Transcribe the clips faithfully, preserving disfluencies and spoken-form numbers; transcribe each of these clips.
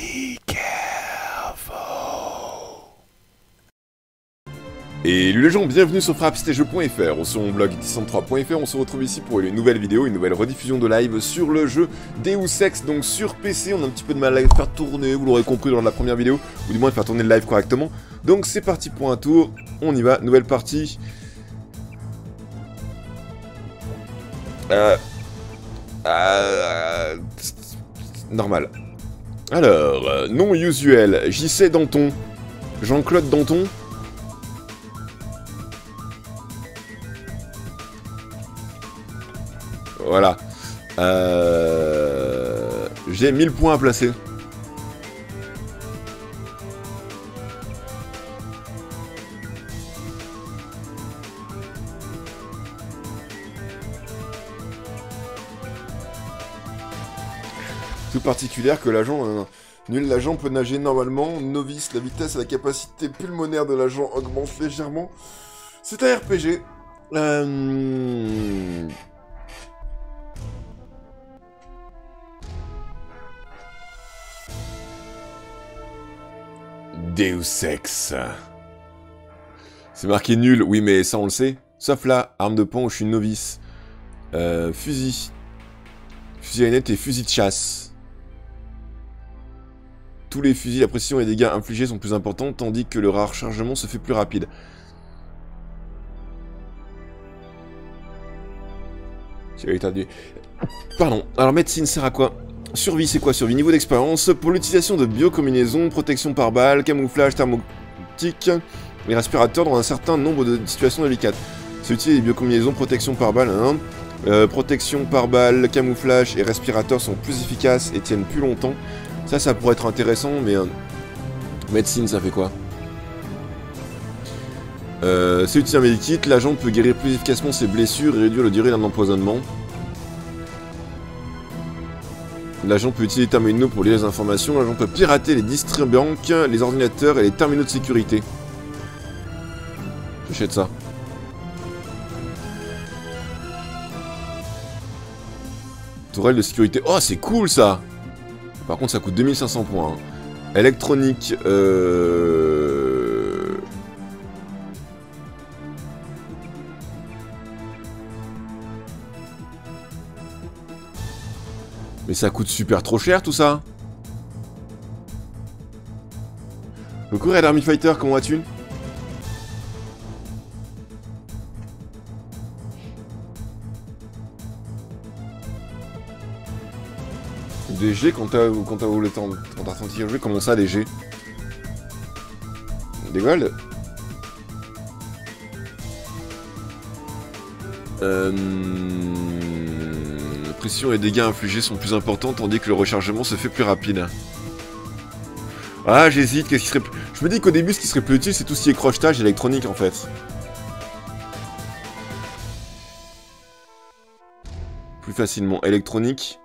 Be careful. Et les gens, bienvenue sur frappe tiret jeux point F R, sur mon blog dix trois point F R. On se retrouve ici pour une nouvelle vidéo, une nouvelle rediffusion de live sur le jeu Deus Ex, donc sur P C. On a un petit peu de mal à le faire tourner, vous l'aurez compris dans la première vidéo, ou du moins faire tourner le live correctement. Donc c'est parti pour un tour, on y va, nouvelle partie. Euh... Euh... Normal. Alors, euh, non usuel, J C Danton, Jean-Claude Danton. Voilà. Euh... J'ai mille points à placer. Tout particulière que l'agent... Euh, nul l'agent peut nager normalement. Novice, la vitesse et la capacité pulmonaire de l'agent augmentent légèrement. C'est un R P G. Euh... Deus Ex. C'est marqué nul, oui mais ça on le sait. Sauf là, arme de poing où je suis novice. Euh, fusil. Fusil à lunette et fusil de chasse. Tous les fusils, la précision et les dégâts infligés sont plus importants, tandis que le rechargement se fait plus rapide. Pardon, alors médecine sert à quoi? Survie, c'est quoi? Survie, niveau d'expérience, pour l'utilisation de biocombinaisons, protection par balle, camouflage thermoptique et respirateur dans un certain nombre de situations délicates. C'est utile les biocombinaisons, protection par balle, hein. euh, protection par balle, camouflage et respirateur sont plus efficaces et tiennent plus longtemps. Ça, ça pourrait être intéressant, mais... Euh, médecine, ça fait quoi? euh, C'est utile un medikit, l'agent peut guérir plus efficacement ses blessures et réduire la durée d'un empoisonnement. L'agent peut utiliser les terminaux pour lire les informations. L'agent peut pirater les distribanques, les ordinateurs et les terminaux de sécurité. J'achète ça. Tourelle de sécurité. Oh, c'est cool ça! Par contre, ça coûte deux mille cinq cents points. Hein. Électronique. Euh... Mais ça coûte super trop cher tout ça. Coucou Red Army Fighter, comment vas-tu? Des G quand t'as quand t'as voulu quand t'as ressenti jouer, comment ça des G? Des gold? Euh... Pression et dégâts infligés sont plus importants tandis que le rechargement se fait plus rapide. Ah, j'hésite, qu'est-ce qui serait... Je me dis qu'au début, ce qui serait plus utile, c'est tout ce qui est crochetage électronique, en fait. Plus facilement. Électronique.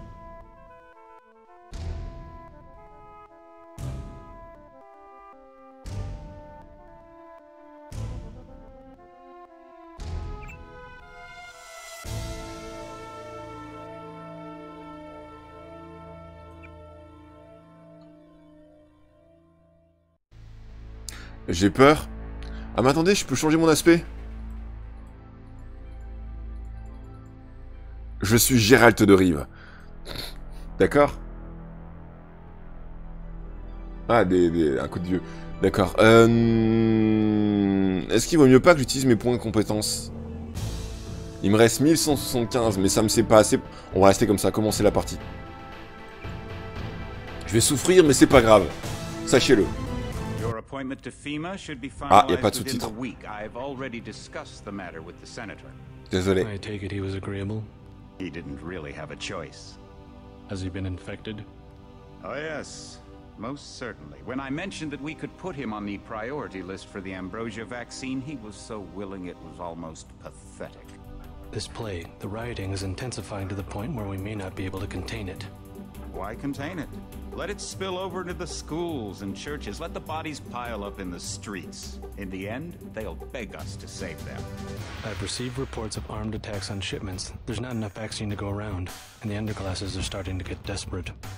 J'ai peur. Ah mais attendez, je peux changer mon aspect? Je suis Gérald de Rive. D'accord? Ah, des, des, un coup de vieux. D'accord. Euh... Est-ce qu'il vaut mieux pas que j'utilise mes points de compétence? Il me reste mille cent soixante-quinze, mais ça me sait pas assez. On va rester comme ça, commencer la partie. Je vais souffrir, mais c'est pas grave. Sachez-le. Ah, y a pas de sous-titres. Désolé. I take it he was agreeable. He didn't really have a choice. Has he been infected? Oh yes, most certainly. When I mentioned that we could put him on the priority list for the Ambrosia vaccine, he was so willing it was almost pathetic. This plague, the rioting is intensifying to the point where we may not be able to contain it. Why contain it? Let it spill over into the schools and churches. Let the bodies pile up in the streets. In the end, they'll beg us to save them. I've received reports of armed attacks on shipments. There's not enough vaccine to go around, and the underclasses are starting to get desperate.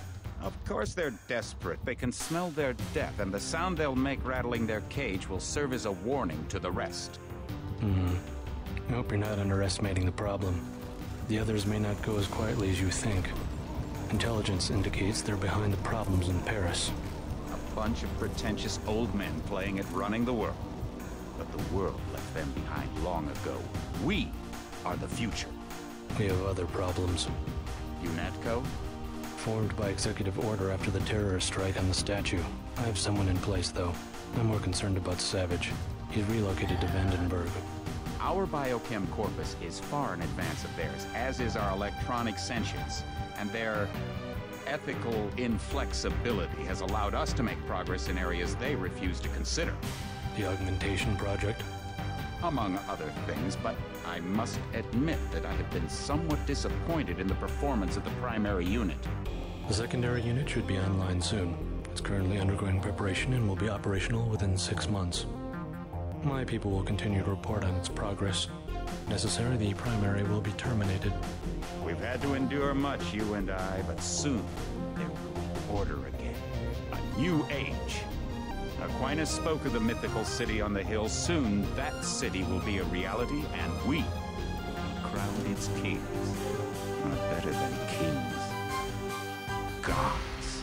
Of course they're desperate. They can smell their death, and the sound they'll make rattling their cage will serve as a warning to the rest. Hmm. I hope you're not underestimating the problem. The others may not go as quietly as you think. Intelligence indicates they're behind the problems in Paris. A bunch of pretentious old men playing at running the world. But the world left them behind long ago. We are the future. We have other problems. UNATCO? Formed by executive order after the terrorist strike on the statue. I have someone in place, though. I'm more concerned about Savage. He's relocated to Vandenberg. Our biochem corpus is far in advance of theirs, as is our electronic sentience. And their ethical inflexibility has allowed us to make progress in areas they refuse to consider. The augmentation project? Among other things, but I must admit that I have been somewhat disappointed in the performance of the primary unit. The secondary unit should be online soon. It's currently undergoing preparation and will be operational within six months. My people will continue to report on its progress. If necessary, the primary will be terminated. We've had to endure much, you and I, but soon there will be order again. A new age. Aquinas spoke of the mythical city on the hill. Soon, that city will be a reality, and we will crown its kings. Not better than kings. Gods.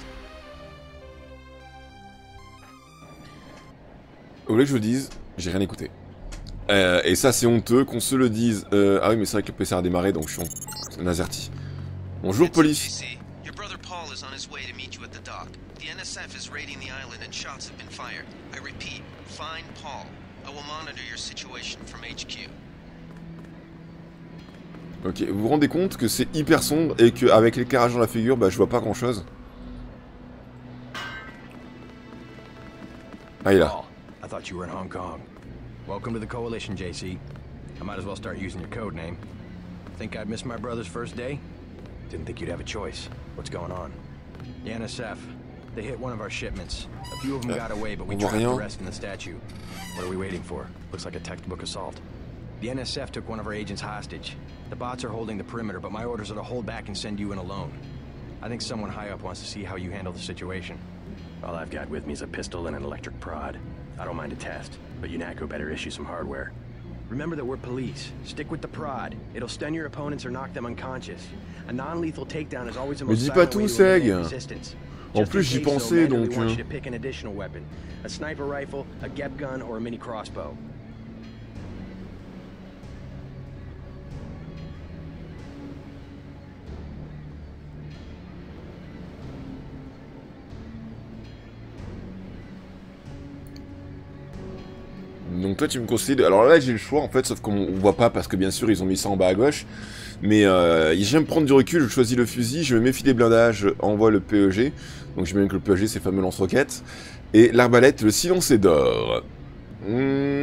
Vous voulez que je vous dise, j'ai rien écouté. Euh, et ça c'est honteux qu'on se le dise. Euh, ah oui mais c'est vrai que le P C a démarré donc je suis en Nazerty. Bonjour police. Your brother Paul is on his way to meet you at the dock. The N S F is raiding the island and shots have been fired. I repeat, find Paul. I will monitor your situation from H Q. Ok, vous vous rendez compte que c'est hyper sombre et qu'avec l'éclairage dans la figure, bah je vois pas grand chose. Ah il est là. I thought you were in Hong Kong. Welcome to the Coalition, J C. I might as well start using your code name. Think I'd miss my brother's first day? Didn't think you'd have a choice. What's going on? The N S F. They hit one of our shipments. A few of them got away, but we trapped the rest in the statue. What are we waiting for? Looks like a textbook assault. The N S F took one of our agents hostage. The bots are holding the perimeter, but my orders are to hold back and send you in alone. I think someone high up wants to see how you handle the situation. All I've got with me is a pistol and an electric prod. I don't mind a test, but UNATCO better issue some hardware. Remember that we're police. Stick with the prod. It'll stun your opponents or knock them unconscious. A non-lethal takedown is always the most silent way to eliminate resistance. En plus j'y pensais donc. We want you to pick an additional weapon. A sniper rifle, a G E P gun, or a mini crossbow. Donc toi tu me conseilles... Alors là j'ai le choix en fait, sauf qu'on voit pas parce que bien sûr ils ont mis ça en bas à gauche. Mais euh, j'aime prendre du recul, je choisis le fusil, je me méfie des blindages, je envoie le P E G. Donc j'imagine que le P E G c'est le fameux lance-roquettes. Et l'arbalète, le silencier d'or. Mmh...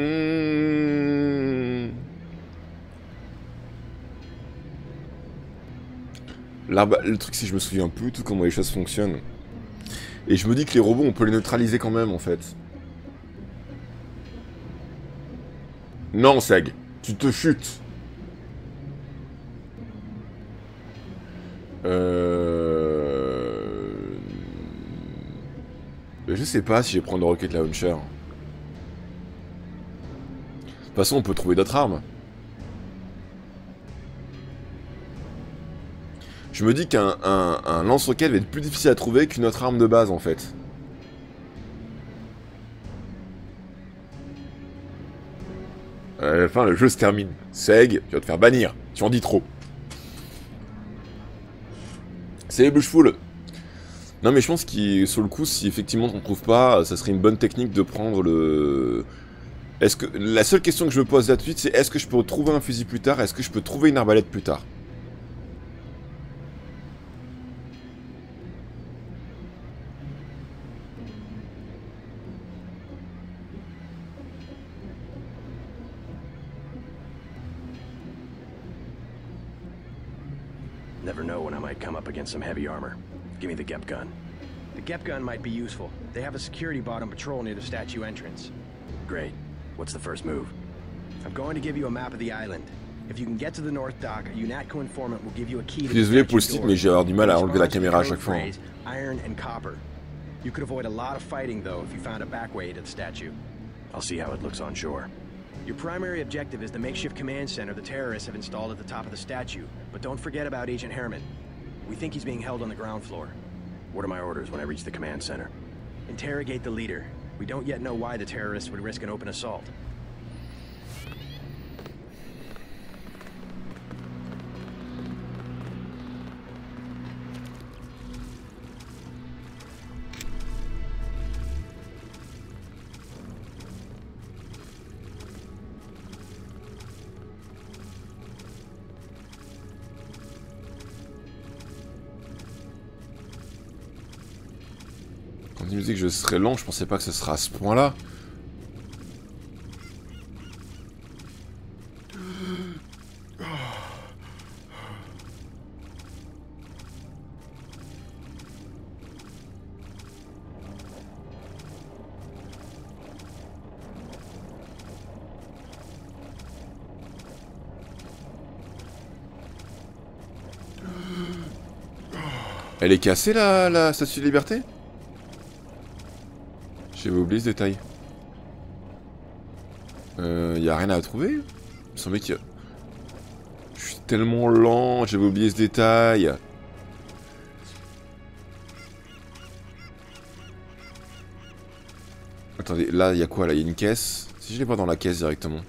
Le truc c'est que je me souviens plus tout comment les choses fonctionnent. Et je me dis que les robots on peut les neutraliser quand même en fait. Non, Seg, tu te chutes. Euh... Je sais pas si je vais prendre le Rocket Launcher. De toute façon, on peut trouver d'autres armes. Je me dis qu'un un, un lance-roquette va être plus difficile à trouver qu'une autre arme de base, en fait. Euh, enfin, le jeu se termine. Seg, tu vas te faire bannir. Tu en dis trop. C'est les Bushful. Non, mais je pense que sur le coup, si effectivement on ne trouve pas, ça serait une bonne technique de prendre le... Est-ce que... La seule question que je me pose là tout de suite, c'est est-ce que je peux trouver un fusil plus tard? Est-ce que je peux trouver une arbalète plus tard? Never know when I might come up against some heavy armor. Give me the G E P gun. The G E P gun might be useful. They have a security bot on patrol near the statue entrance. Great. What's the first move? I'm going to give you a map of the island. If you can get to the North Dock, a UNATCO informant will give you a key to the Désolé pour le statue style, door. mais j'ai avoir du mal à enlever la Responds to the caméra à code chaque fois. phrase, Iron and copper. You could avoid a lot of fighting though if you found a back way to the statue. I'll see how it looks on shore. Your primary objective is the makeshift command center the terrorists have installed at the top of the statue. But don't forget about Agent Harriman. We think he's being held on the ground floor. What are my orders when I reach the command center? Interrogate the leader. We don't yet know why the terrorists would risk an open assault. Quand il me disait que je serais lent, je pensais pas que ce sera à ce point-là. Elle est cassée la, la statue de liberté? J'avais oublié ce détail. Euh, y a rien à trouver? Il me semblait qu'il y a... Je suis tellement lent, j'avais oublié ce détail. Attendez, là il y a quoi là? Il y a une caisse. Si je les vois dans la caisse directement.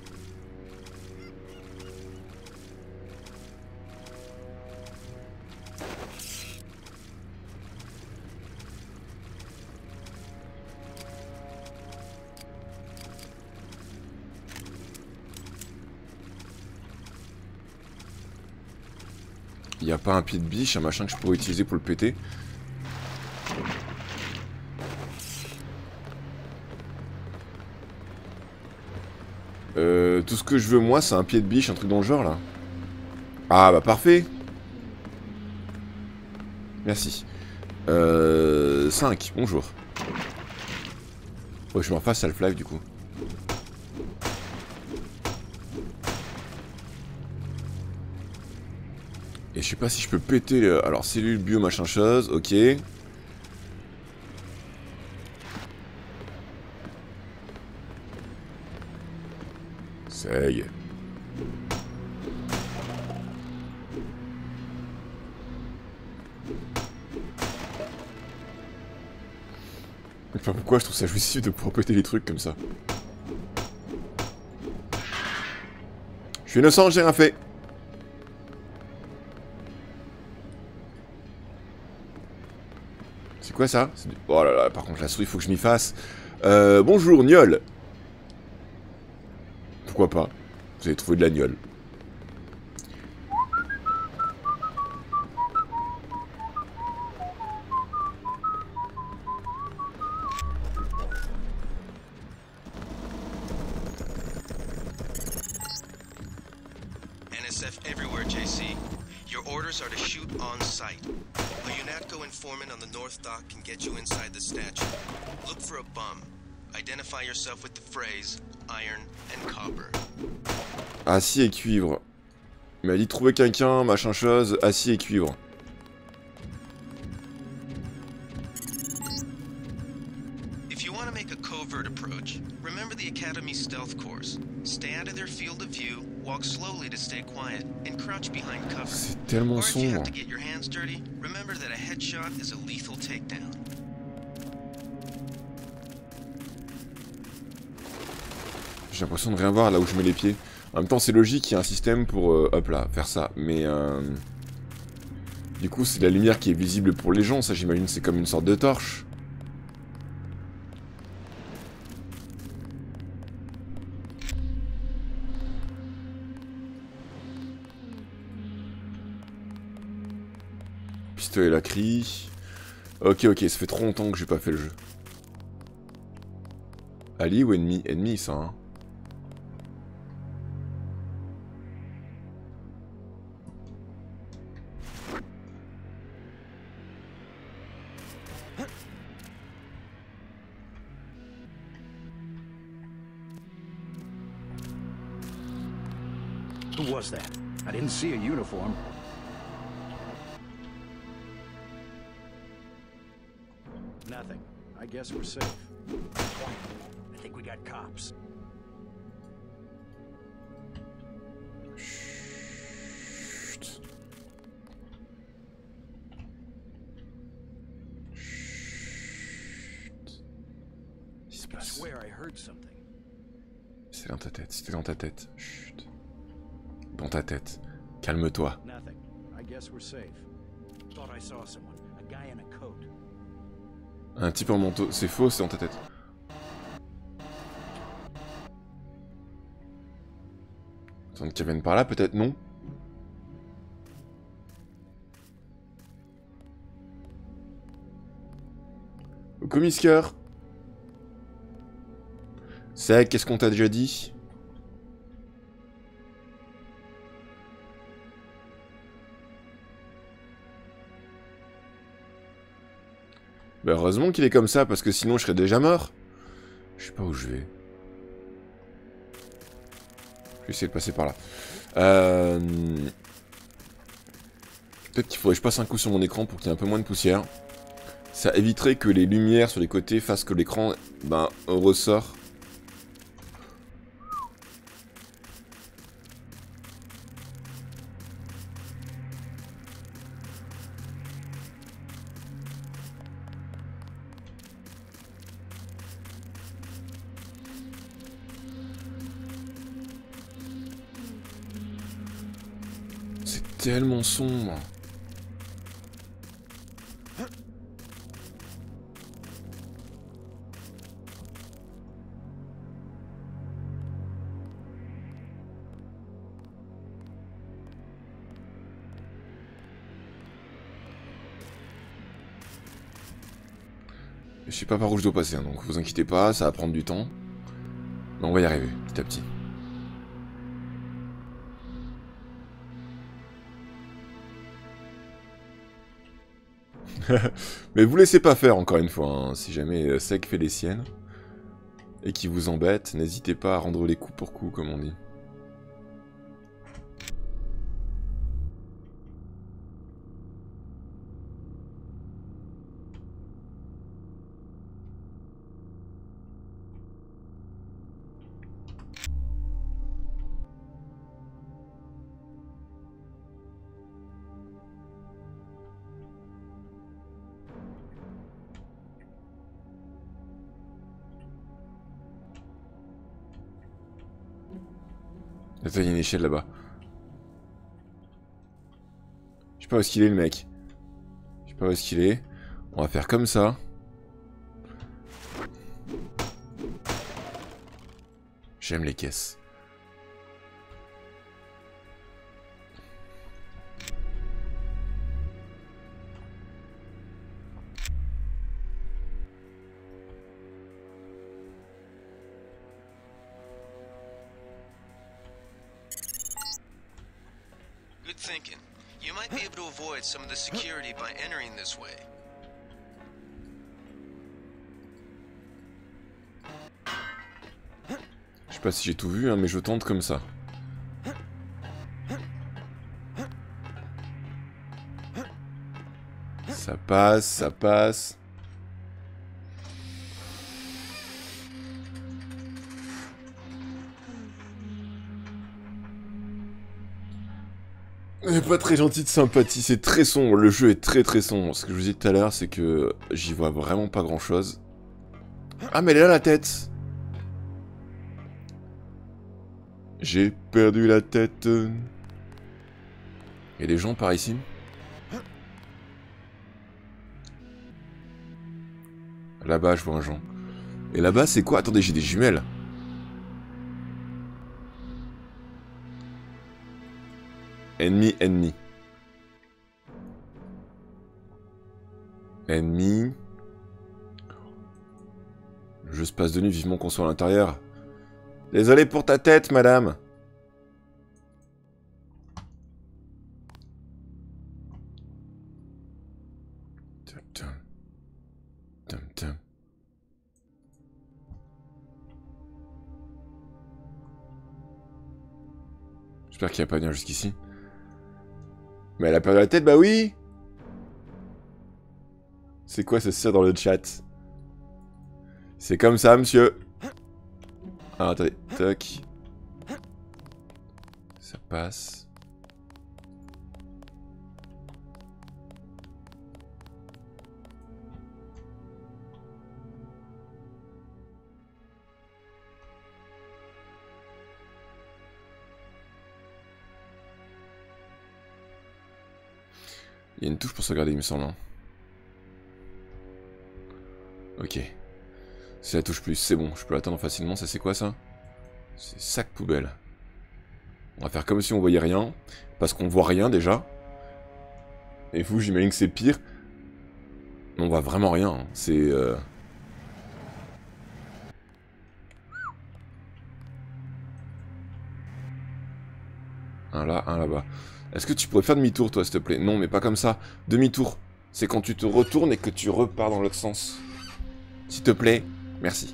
Il n'y a pas un pied de biche, un machin que je pourrais utiliser pour le péter. Euh, tout ce que je veux moi c'est un pied de biche, un truc dans le genre là. Ah bah parfait. Merci. Euh, cinq, bonjour. Oh, je m'en fasse Half-Life du coup. Et je sais pas si je peux péter... Le... Alors, cellule bio machin chose, ok. Seg. Je sais pas pourquoi je trouve ça jouissif de pouvoir péter les trucs comme ça. Je suis innocent, j'ai rien fait. C'est quoi ça? Du... Oh là là, par contre la souris, il faut que je m'y fasse. Euh, bonjour, gnôle. Pourquoi pas? Vous avez trouvé de la gnôle. N S F everywhere, J C. Your orders are to shoot on sight. A UNATCO informant on the North Dock can get you inside the statue. Look for a bum. Identify yourself with the phrase iron and copper. Acier et cuivre. Il m'a dit trouver quelqu'un, machin chose, acier et cuivre. If you want to make a covert approach, remember the Academy stealth course. Stay out of their field of view, walk slowly to stay quiet, and crouch behind cover. C'est tellement Or if you sombre. have to get your hands dirty, remember that a headshot is a lethal takedown. J'ai l'impression de rien voir là où je mets les pieds. En même temps, c'est logique, il y a un système pour, euh, hop là, faire ça. Mais, euh... du coup, c'est la lumière qui est visible pour les gens. Ça, j'imagine, c'est comme une sorte de torche. Pistolet la crie. Ok, ok, ça fait trop longtemps que j'ai pas fait le jeu. Ali ou ennemi? Ennemi, ça, hein. Who was that? I didn't see a uniform. Nothing. I guess we're safe. I think we got cops. Chut. Chut. Il se I passe. swear I heard something. C'est dans ta tête, c'était dans ta tête. Chut. Dans ta tête. Calme-toi. Nothing. I guess we're safe. Thought I saw someone. A guy in a coat. Un type en manteau, c'est faux, c'est dans ta tête. Attends, qu'il vienne par là, peut-être, non? Au commissaire. C'est, qu'est-ce qu'on t'a déjà dit? Bah heureusement qu'il est comme ça, parce que sinon je serais déjà mort. Je sais pas où je vais. Je vais essayer de passer par là. Euh... Peut-être qu'il faudrait que je passe un coup sur mon écran pour qu'il y ait un peu moins de poussière. Ça éviterait que les lumières sur les côtés fassent que l'écran ben, ressort. Tellement sombre. Je sais pas par où je dois passer, hein, donc vous inquiétez pas, ça va prendre du temps. Mais on va y arriver, petit à petit. Mais vous laissez pas faire encore une fois, hein. Si jamais Sec fait les siennes et qui vous embête, n'hésitez pas à rendre les coups pour coups, comme on dit. Attends, il y a une échelle là-bas. Je sais pas où est-ce qu'il est le mec. Je sais pas où est-ce qu'il est. On va faire comme ça. J'aime les caisses. Good thinking. You might be able to avoid some of the security by entering this way. Je sais pas si j'ai tout vu, hein, mais je tente comme ça. Ça passe, ça passe. C'est pas très gentil de sympathie, c'est très sombre, le jeu est très très sombre. Ce que je vous disais tout à l'heure, c'est que j'y vois vraiment pas grand chose. Ah mais elle est là la tête. J'ai perdu la tête. Il y a des gens par ici? Là-bas, je vois un Jean. Et là-bas, c'est quoi? Attendez, j'ai des jumelles. Ennemi, ennemi. Ennemi. Le jeu se passe de nuit, vivement qu'on soit à l'intérieur. Désolé pour ta tête, madame. Tum, tum. Tum, tum. J'espère qu'il va pas venir jusqu'ici. Mais elle a perdu la tête, bah oui. C'est quoi ce cire dans le chat? C'est comme ça, monsieur. Ah, attendez, toc. Ça passe. Il y a une touche pour sauvegarder, il me semble. Hein. Ok. C'est la touche plus, c'est bon, je peux l'atteindre facilement. Ça, c'est quoi, ça? C'est sac poubelle. On va faire comme si on voyait rien. Parce qu'on voit rien, déjà. Et vous, j'imagine que c'est pire. On voit vraiment rien. Hein. C'est... Euh... Un là, un là-bas. Est-ce que tu pourrais faire demi-tour, toi, s'il te plaît? Non, mais pas comme ça. Demi-tour. C'est quand tu te retournes et que tu repars dans l'autre sens. S'il te plaît. Merci.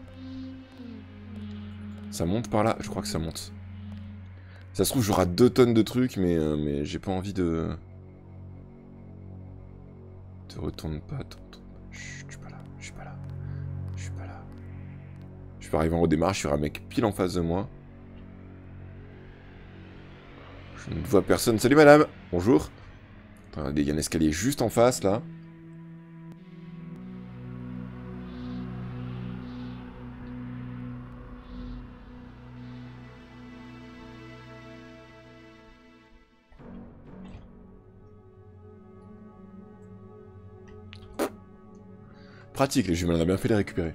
Ça monte par là? Je crois que ça monte. Ça se trouve, j'aurai deux tonnes de trucs, mais, euh, mais j'ai pas envie de... Te retourne pas, te retourne pas. Chut, je suis pas là, je suis pas là. Je suis pas là. Je peux arriver en haut des marches, il y aura un mec pile en face de moi. Je ne vois personne. Salut madame. Bonjour. Attendez, il y a un escalier juste en face, là. Pratique, les jumelles, on a bien fait de les récupérer.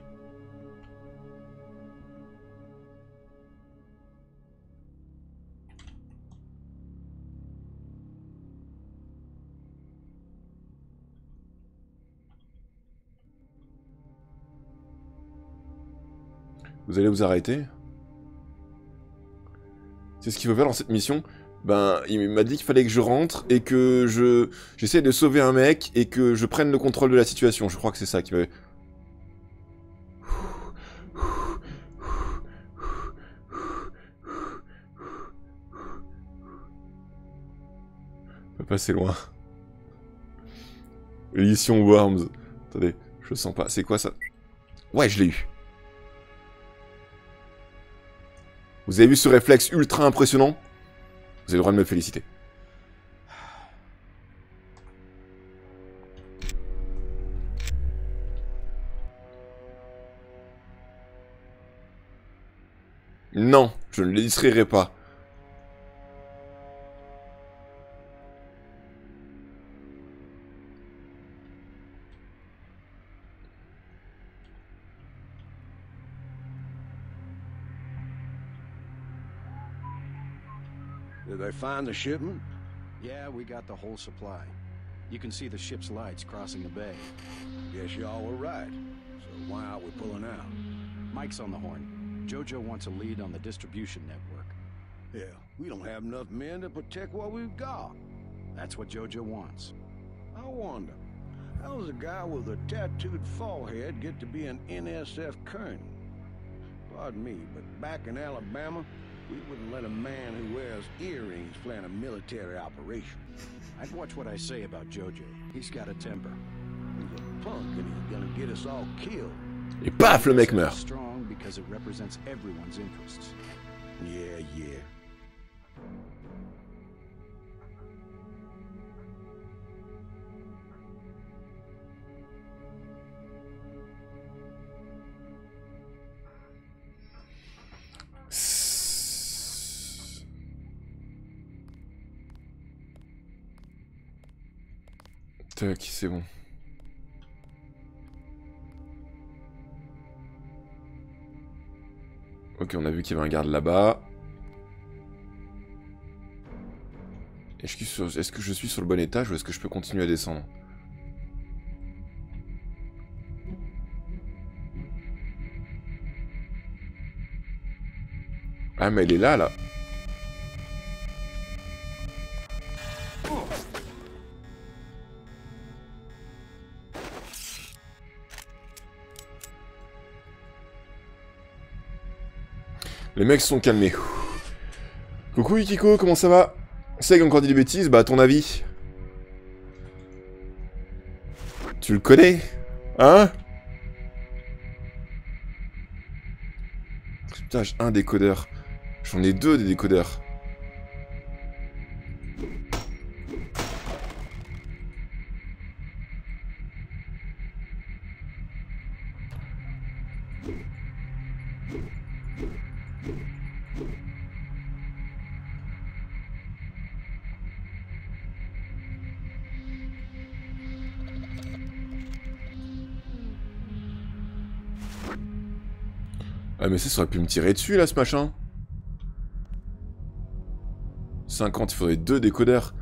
Vous allez vous arrêter? C'est ce qu'il faut faire dans cette mission. Ben, il m'a dit qu'il fallait que je rentre et que je j'essaie de sauver un mec et que je prenne le contrôle de la situation. Je crois que c'est ça qui m'avait... On peut passer loin. Édition Worms. Attendez, je sens pas. C'est quoi ça? Ouais, je l'ai eu. Vous avez vu ce réflexe ultra impressionnant? Vous avez le droit de me féliciter. Non, je ne les distrairai pas. Did they find the shipment? Yeah, we got the whole supply. You can see the ship's lights crossing the bay. Guess y'all were right. So why are we pulling out? Mike's on the horn. Jojo wants a lead on the distribution network. Yeah, we don't have enough men to protect what we've got. That's what Jojo wants. I wonder, how does a guy with a tattooed forehead get to be an N S F colonel? Pardon me, but back in Alabama, we wouldn't let a man who wears earrings plan a military operation. I'd watch what I say about Jojo. He's got a temper. He's a punk and he's gonna get us all killed. Et paf, le mec meurt. Strong because it represents everyone's interests. Yeah, yeah. Tac, c'est bon. Ok, on a vu qu'il y avait un garde là-bas. Est-ce que, sur... est-ce que je suis sur le bon étage ou est-ce que je peux continuer à descendre? Ah, mais elle est là, là. Les mecs se sont calmés. Coucou Yukiko, comment ça va? C'est qui a encore dit des bêtises? Bah à ton avis? Tu le connais? Hein? Cryptage, un décodeur. J'en ai deux des décodeurs. Ah mais ça, ça aurait pu me tirer dessus là ce machin. cinquante, il faudrait deux décodeurs.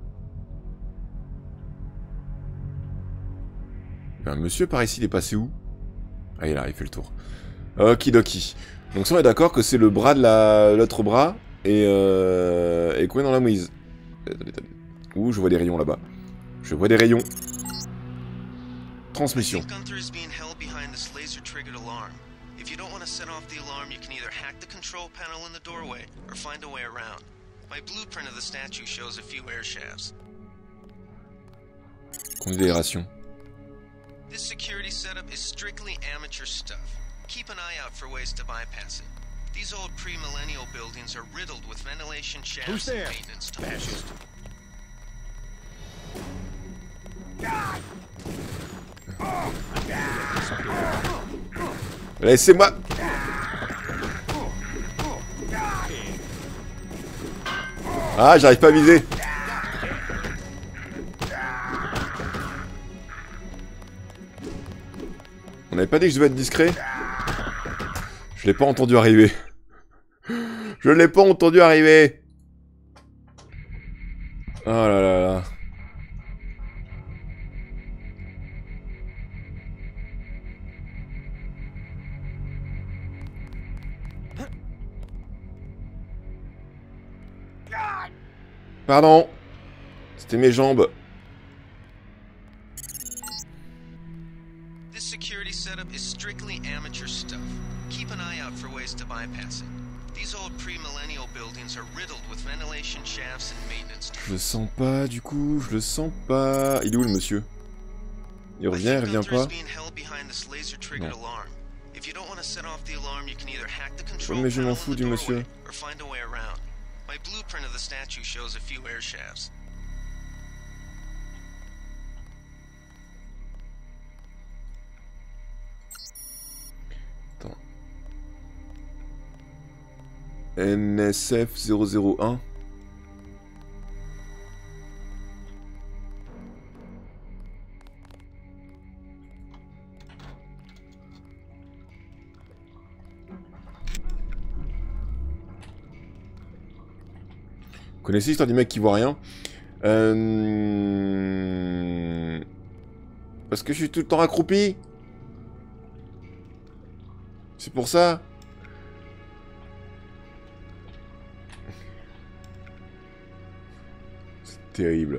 Il y a un monsieur par ici, il est passé où? Ah il est là, il fait le tour. Okidoki. Donc ça on est d'accord que c'est le bras de la l'autre bras et euh... et quoi dans la mouise. Ouh, je vois des rayons là-bas. Je vois des rayons. Transmission. Gunther is being held behind this laser-triggered alarm. If you don't want to set off the alarm, you can either hack the control panel in the doorway or find a way around. My blueprint of the statue shows a few air shafts. Considération. This security setup is strictly amateur stuff. Keep an eye out for ways to bypass it. These old pre-millennial buildings are riddled with ventilation shafts and maintenance tunnels. Laissez-moi. Ah, j'arrive pas à viser. On n'avait pas dit que je devais être discret? Je l'ai pas entendu arriver. Je l'ai pas entendu arriver. Oh là là là. Pardon. C'était mes jambes. This security setup is strictly amateur stuff. Keep an eye out for ways to bypass it. These old pre-millennial buildings are riddled with ventilation shafts and maintenance tunnels. Je le sens pas du coup, je le sens pas. Il est où le monsieur? Il revient, il revient pas. Non. Ouais, mais je m'en fous du monsieur. My blueprint of the statue shows a few air shafts. Attends. N S F zéro zéro un. Vous connaissez l'histoire du mec qui voit rien? euh... Parce que je suis tout le temps accroupi. C'est pour ça. C'est terrible.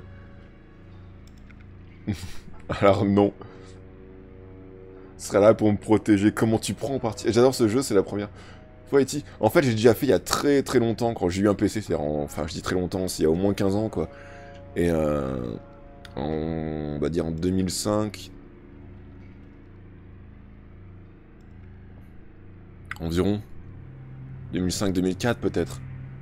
Alors non. Ce serait là pour me protéger. Comment tu prends en partie? J'adore ce jeu, c'est la première. En fait, j'ai déjà fait il y a très très longtemps, quand j'ai eu un P C, c'est-à-dire, en... enfin, je dis très longtemps, c'est il y a au moins quinze ans, quoi. Et euh... en... on va dire en deux mille cinq... Environ. deux mille cinq deux mille quatre, peut-être.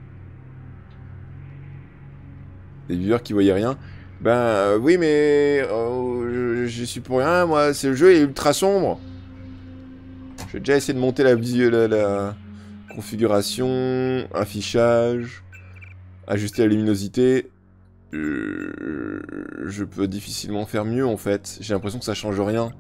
Des viewers qui voyaient rien. Ben, euh, oui, mais... Euh, j'y suis pour rien, moi, ce jeu est ultra sombre. J'ai déjà essayé de monter la... la, la... configuration, affichage, ajuster la luminosité. Euh, je peux difficilement faire mieux en fait. J'ai l'impression que ça change rien.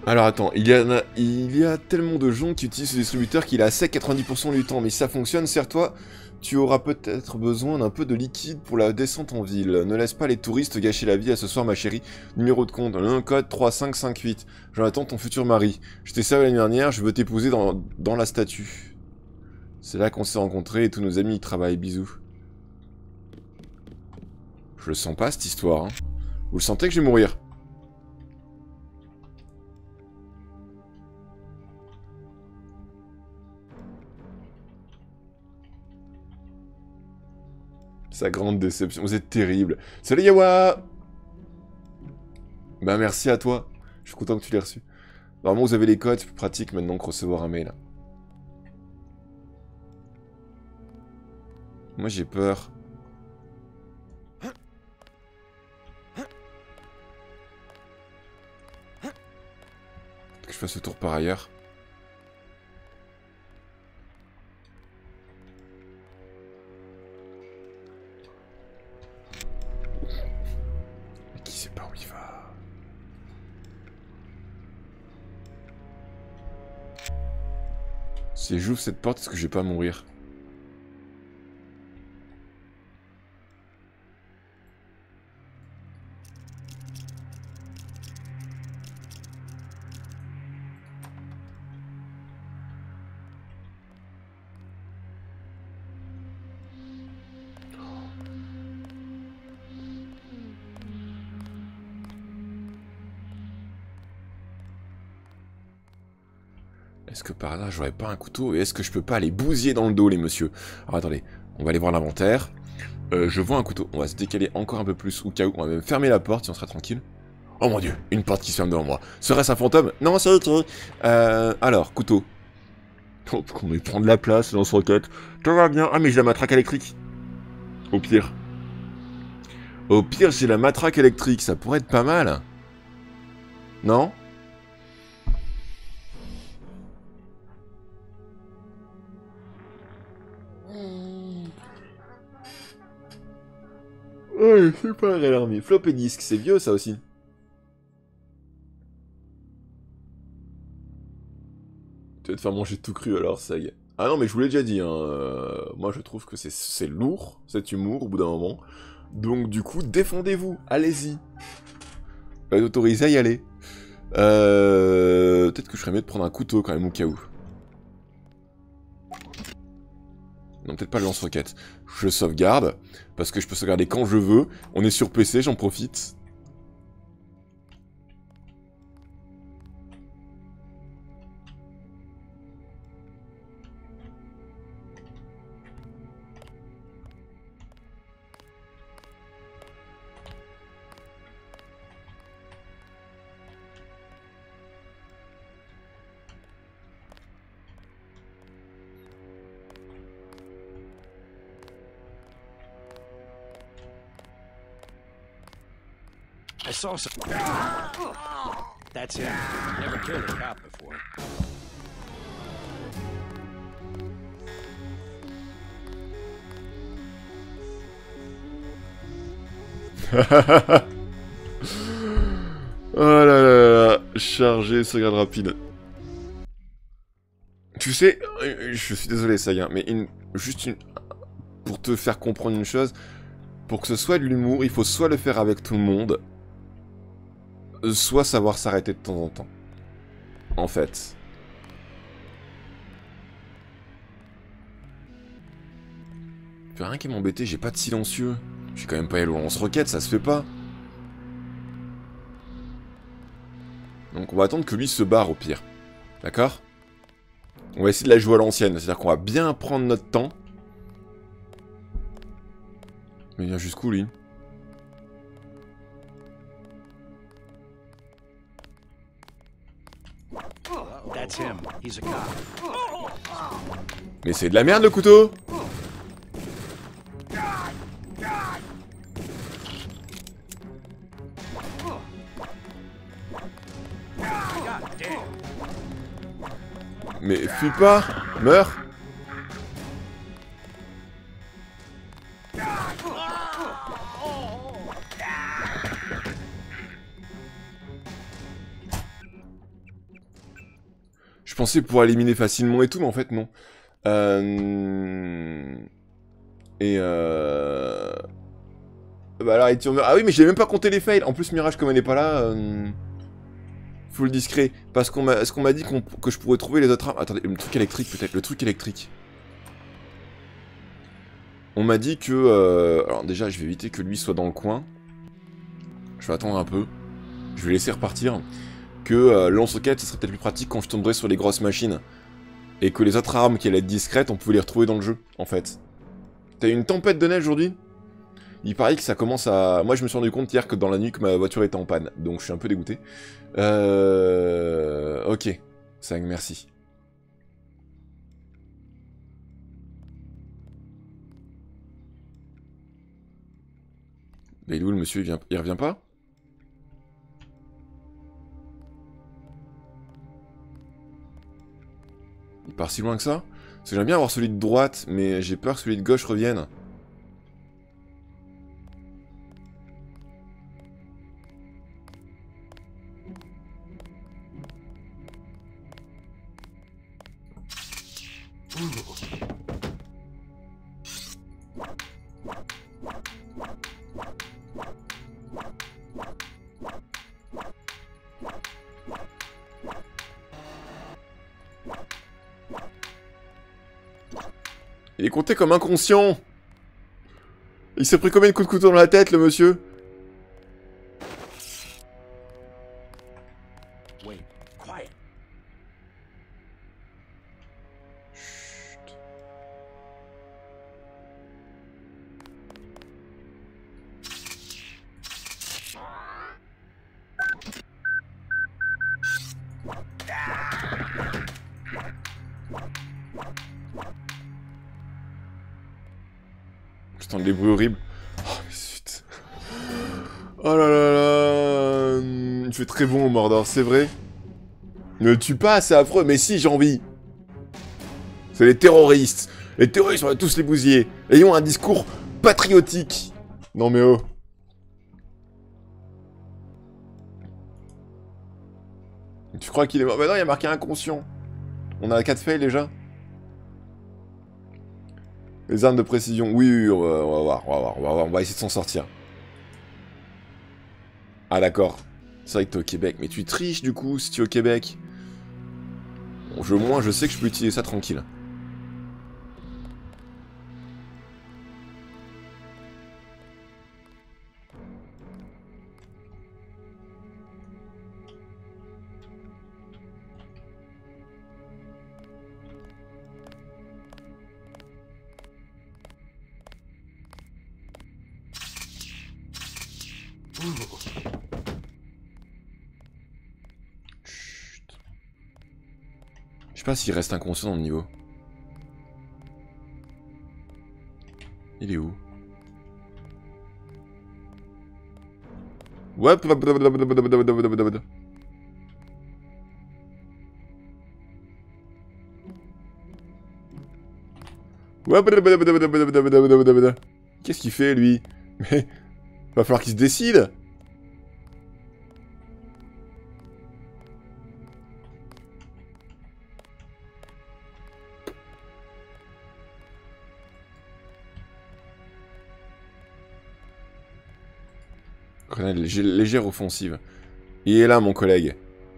Alors attends, il y, a, il y a tellement de gens qui utilisent ce distributeur qu'il est à sec quatre-vingt-dix pour cent du temps. Mais si ça fonctionne, serre-toi, tu auras peut-être besoin d'un peu de liquide pour la descente en ville. Ne laisse pas les touristes gâcher la vie à ce soir, ma chérie. Numéro de compte, un code trois cinq cinq huit. J'attends ton futur mari. Je t'ai servi l'année dernière, je veux t'épouser dans, dans la statue. C'est là qu'on s'est rencontrés et tous nos amis y travaillent. Bisous. Je le sens pas, cette histoire. Hein. Vous le sentez que je vais mourir? Sa grande déception. Vous êtes terrible. Salut Yawa. Bah merci à toi. Je suis content que tu l'aies reçu. Normalement vous avez les codes, c'est plus pratique maintenant que recevoir un mail. Moi j'ai peur. Que je fasse le tour par ailleurs. Qui sait pas où il va? Si j'ouvre cette porte, est-ce que je vais pas mourir? Est-ce que par là, j'aurais pas un couteau? Et est-ce que je peux pas les bousiller dans le dos, les messieurs? Alors attendez, on va aller voir l'inventaire. Euh, je vois un couteau. On va se décaler encore un peu plus au cas où. On va même fermer la porte si on sera tranquille. Oh mon dieu, une porte qui se ferme devant moi. Serait-ce un fantôme? Non, c'est ok. Euh, alors, couteau. Oh, qu'on va prendre la place, lance-roquette. Tout va bien. Ah, mais j'ai la matraque électrique. Au pire. Au pire, j'ai la matraque électrique. Ça pourrait être pas mal. Non? Ouais, c'est pas alarmé. Flop et disque, c'est vieux ça aussi. Tu vas te faire manger tout cru alors, ça y est. Ah non, mais je vous l'ai déjà dit, hein. euh, moi je trouve que c'est lourd, cet humour, au bout d'un moment. Donc du coup, défendez-vous, allez-y. Vous êtes autorisé à y aller. Euh... Peut-être que je ferais mieux de prendre un couteau quand même, au cas où. Non, peut-être pas le lance-roquette. Je sauvegarde, parce que je peux sauvegarder quand je veux. On est sur P C, j'en profite. I saw some. That's him. Never killed a cop before. Oh là là là là. Chargé, sauvegarde rapide. Tu sais, je suis désolé, ça y est, mais une, juste une, pour te faire comprendre une chose, pour que ce soit de l'humour, il faut soit le faire avec tout le monde, soit savoir s'arrêter de temps en temps. En fait. Fait rien qui m'embêter, j'ai pas de silencieux. J'ai quand même pas aller au lance-roquette, ça se fait pas. Donc on va attendre que lui se barre au pire. D'accord? On va essayer de la jouer à l'ancienne, c'est-à-dire qu'on va bien prendre notre temps. Mais il vient jusqu'où lui? That's him. He's a cop. Mais c'est de la merde le couteau! Mais fuis pas! Meurs! pensais pouvoir éliminer facilement et tout, mais en fait, non. Euh... Et euh... Bah alors, et tu... Ah oui, mais j'ai même pas compté les fails. En plus, Mirage, comme elle n'est pas là... Euh... Full discret. Parce qu'on m'a qu'on m'a dit qu'on que je pourrais trouver les autres armes. Attendez, le truc électrique, peut-être. Le truc électrique. On m'a dit que... Euh... Alors déjà, je vais éviter que lui soit dans le coin. Je vais attendre un peu. Je vais laisser repartir. Que euh, lance-roquette, ce serait peut-être plus pratique quand je tomberais sur les grosses machines. Et que les autres armes qui allaient être discrètes, on pouvait les retrouver dans le jeu, en fait. T'as eu une tempête de neige aujourd'hui? Il paraît que ça commence à... Moi, je me suis rendu compte hier que dans la nuit que ma voiture était en panne. Donc, je suis un peu dégoûté. Euh... Ok. Sang, merci. Mais il est où, le monsieur? Il, vient... il revient pas? Il part si loin que ça? Parce que j'aime bien avoir celui de droite, mais j'ai peur que celui de gauche revienne. Il est compté comme inconscient. Il s'est pris combien de coups de couteau dans la tête, le monsieur? Wait, quiet. Putain, les bruits horribles. Oh, mais zut. Oh là là là. Il fait très bon au Mordor, c'est vrai. Ne tue pas, c'est affreux. Mais si, j'ai envie. C'est les terroristes. Les terroristes, on va tous les bousiller. Ayons un discours patriotique. Non mais oh. Tu crois qu'il est mort? Bah non, il y a marqué inconscient. On a quatre fails déjà. Les armes de précision. Oui, oui, on va, on va voir, on va voir, on va voir. On va essayer de s'en sortir. Ah d'accord. C'est vrai que t'es au Québec. Mais tu triches du coup si tu es au Québec. Bon, je, au moins, je sais que je peux utiliser ça tranquille. Chut. Je sais pas s'il reste inconscient dans le niveau. Il est où? Ouais. Qu'est-ce qu'il fait lui? Mais va falloir qu'il se décide. Grenade lég légère offensive. Il est là, mon collègue.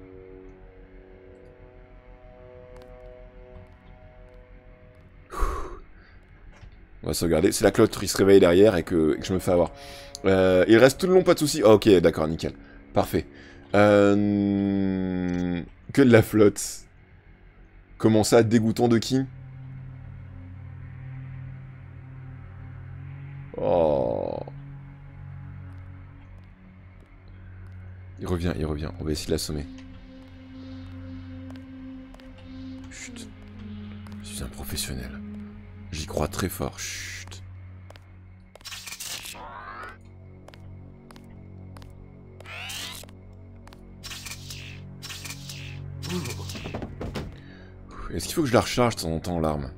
On va sauvegarder. C'est la cloche qui se réveille derrière et que, et que je me fais avoir. Euh, il reste tout le long, pas de soucis. Oh, ok, d'accord, nickel. Parfait. Euh... Que de la flotte. Comment ça, dégoûtant de qui? Oh. Il revient, il revient. On va essayer de l'assommer. Chut. Je suis un professionnel. J'y crois très fort. Chut. Est-ce qu'il faut que je la recharge de temps en temps, l'arme?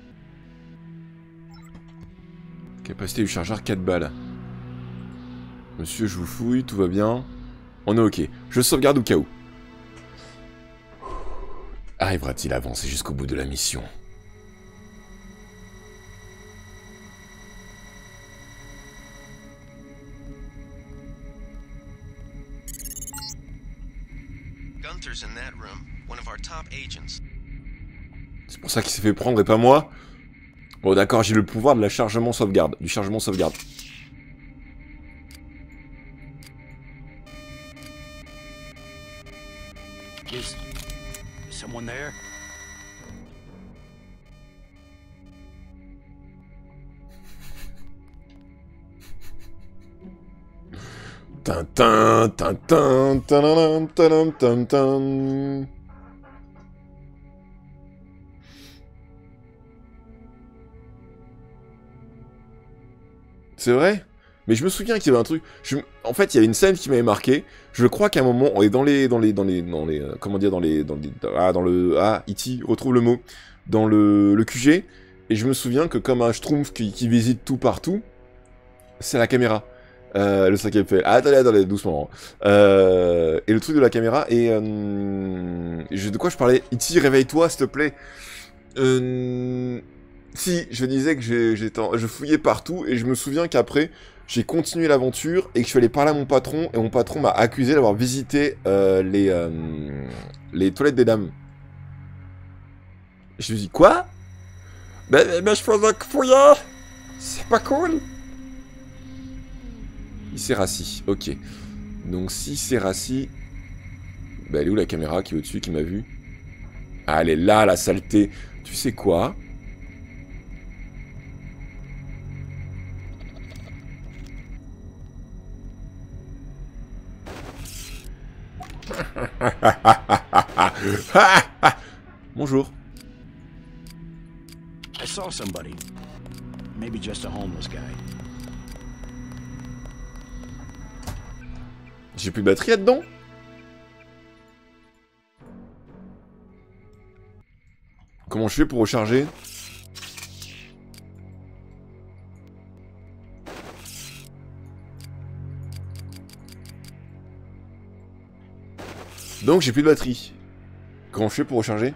Capacité du chargeur, quatre balles. Monsieur, je vous fouille, tout va bien. On est ok. Je sauvegarde au cas où. Arrivera-t-il à avancer jusqu'au bout de la mission? Gunther's in that room, one of our top agents. C'est pour ça qu'il s'est fait prendre et pas moi? Bon d'accord, j'ai le pouvoir de la chargement sauvegarde, du chargement sauvegarde. Is someone there? Tintin, tintin, tadam, tadam, tam, tam. C'est vrai? Mais je me souviens qu'il y avait un truc. Je... En fait, il y avait une scène qui m'avait marqué. Je crois qu'à un moment, on est dans les, dans les, dans les, dans les, euh, comment dire, dans les, dans les, ah, dans le, ah, E T, retrouve le mot, dans le, le Q G. Et je me souviens que comme un Schtroumpf qui, qui visite tout partout, c'est la caméra. Euh, le cinquième fait. Ah, attendez, attendez, doucement. Euh, et le truc de la caméra. Et euh, je, de quoi je parlais? E T, réveille-toi, s'il te plaît. Euh, si, je disais que j'ai, j'étais, je fouillais partout et je me souviens qu'après. J'ai continué l'aventure et que je suis allé parler à mon patron et mon patron m'a accusé d'avoir visité euh, les, euh, les toilettes des dames. Je lui dis quoi? Ben, ben je faisais que fouiller. C'est pas cool. Il s'est rassis, ok. Donc si c'est rassis, ben elle est où la caméra qui est au-dessus qui m'a vu? Ah elle est là la saleté. Tu sais quoi? Bonjour. I saw somebody. Maybe just a homeless guy. J'ai plus de batterie là-dedans? Comment je fais pour recharger? Donc j'ai plus de batterie. Comment je fais pour recharger?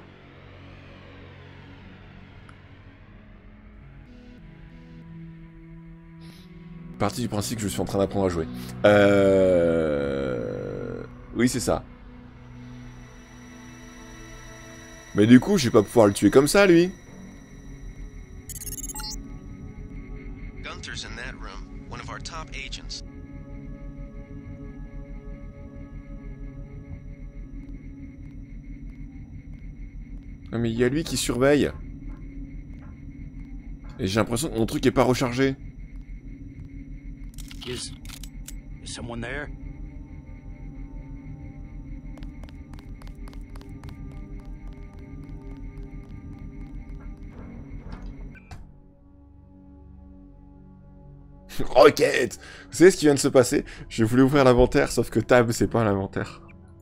Partie du principe que je suis en train d'apprendre à jouer. Euh... Oui, c'est ça. Mais du coup, je vais pas pouvoir le tuer comme ça, lui. Gunther's in that room, one of our top agents. Ah mais il y a lui qui surveille. Et j'ai l'impression que mon truc est pas rechargé. Is, is someone there? Roquette! Vous savez ce qui vient de se passer? Je voulais ouvrir l'inventaire, sauf que Tab, c'est pas l'inventaire.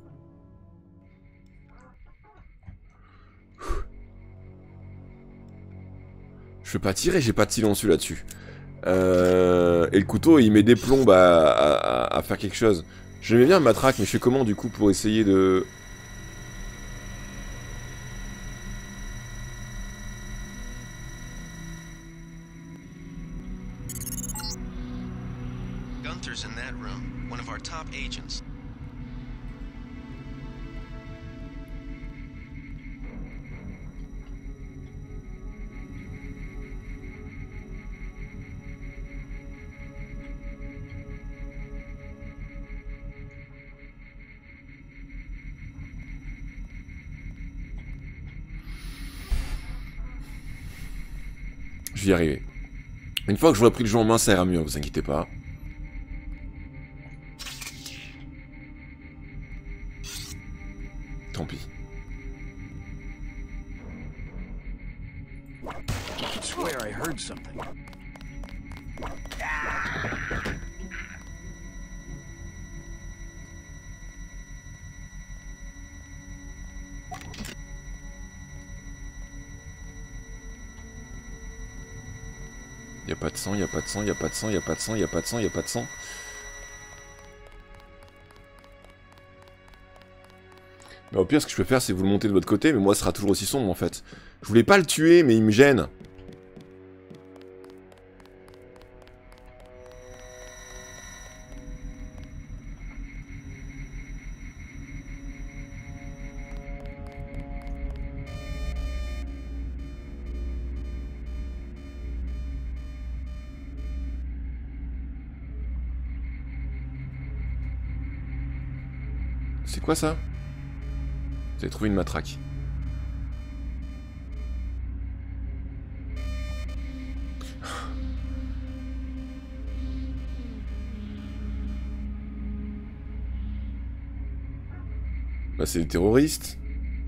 Je peux pas tirer, j'ai pas de silencieux là-dessus. Euh... Et le couteau, il met des plombes à, à, à faire quelque chose. J'aimais bien le matraque, mais je fais comment du coup pour essayer de... Gunther's in that room, one of our top agents. Je vais y arriver. Une fois que j'aurai pris le jeu en main, ça ira mieux, vous inquiétez pas. Tant pis. I swear I heard something. Y'a pas de sang, y'a pas de sang, y'a pas de sang, y'a pas de sang, y'a pas de sang, y'a pas de sang. Alors, au pire, ce que je peux faire, c'est vous le monter de votre côté, mais moi, ce sera toujours aussi sombre, en fait. Je voulais pas le tuer, mais il me gêne. C'est quoi ça? Vous avez trouvé une matraque. Bah c'est les terroristes.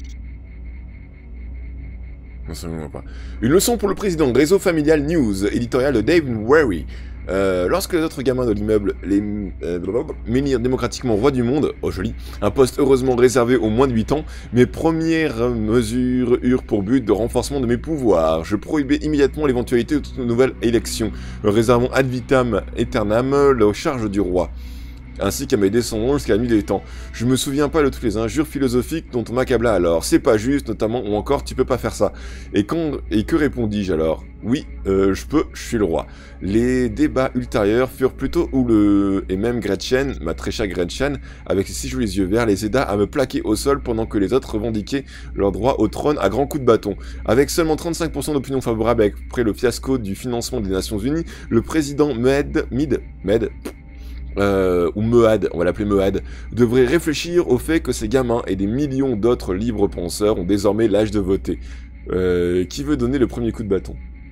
Non, ça ne pas. Une leçon pour le président. Réseau familial news. Éditorial de Dave Wary. Euh, lorsque les autres gamins de l'immeuble les euh, m'élirent démocratiquement roi du monde, oh joli, un poste heureusement réservé aux moins de huit ans, mes premières mesures eurent pour but de renforcement de mes pouvoirs. Je prohibais immédiatement l'éventualité de toute nouvelle élection, réservant ad vitam aeternam la charge du roi, ainsi qu'à mes descendants jusqu'à la nuit des temps. Je me souviens pas de toutes les injures philosophiques dont on m'accabla alors. C'est pas juste, notamment, ou encore, tu peux pas faire ça. Et quand, et que répondis-je alors? Oui, euh, je peux, je suis le roi. Les débats ultérieurs furent plutôt houleux, et même Gretchen, ma très chère Gretchen, avec ses si jolis yeux verts, les aida à me plaquer au sol pendant que les autres revendiquaient leur droit au trône à grands coups de bâton. Avec seulement trente-cinq pour cent d'opinion favorable après le fiasco du financement des Nations Unies, le président Med, Mid, Med, Euh, ou Mehad, on va l'appeler Mehad, devrait réfléchir au fait que ces gamins et des millions d'autres libres penseurs ont désormais l'âge de voter. Euh, qui veut donner le premier coup de bâton?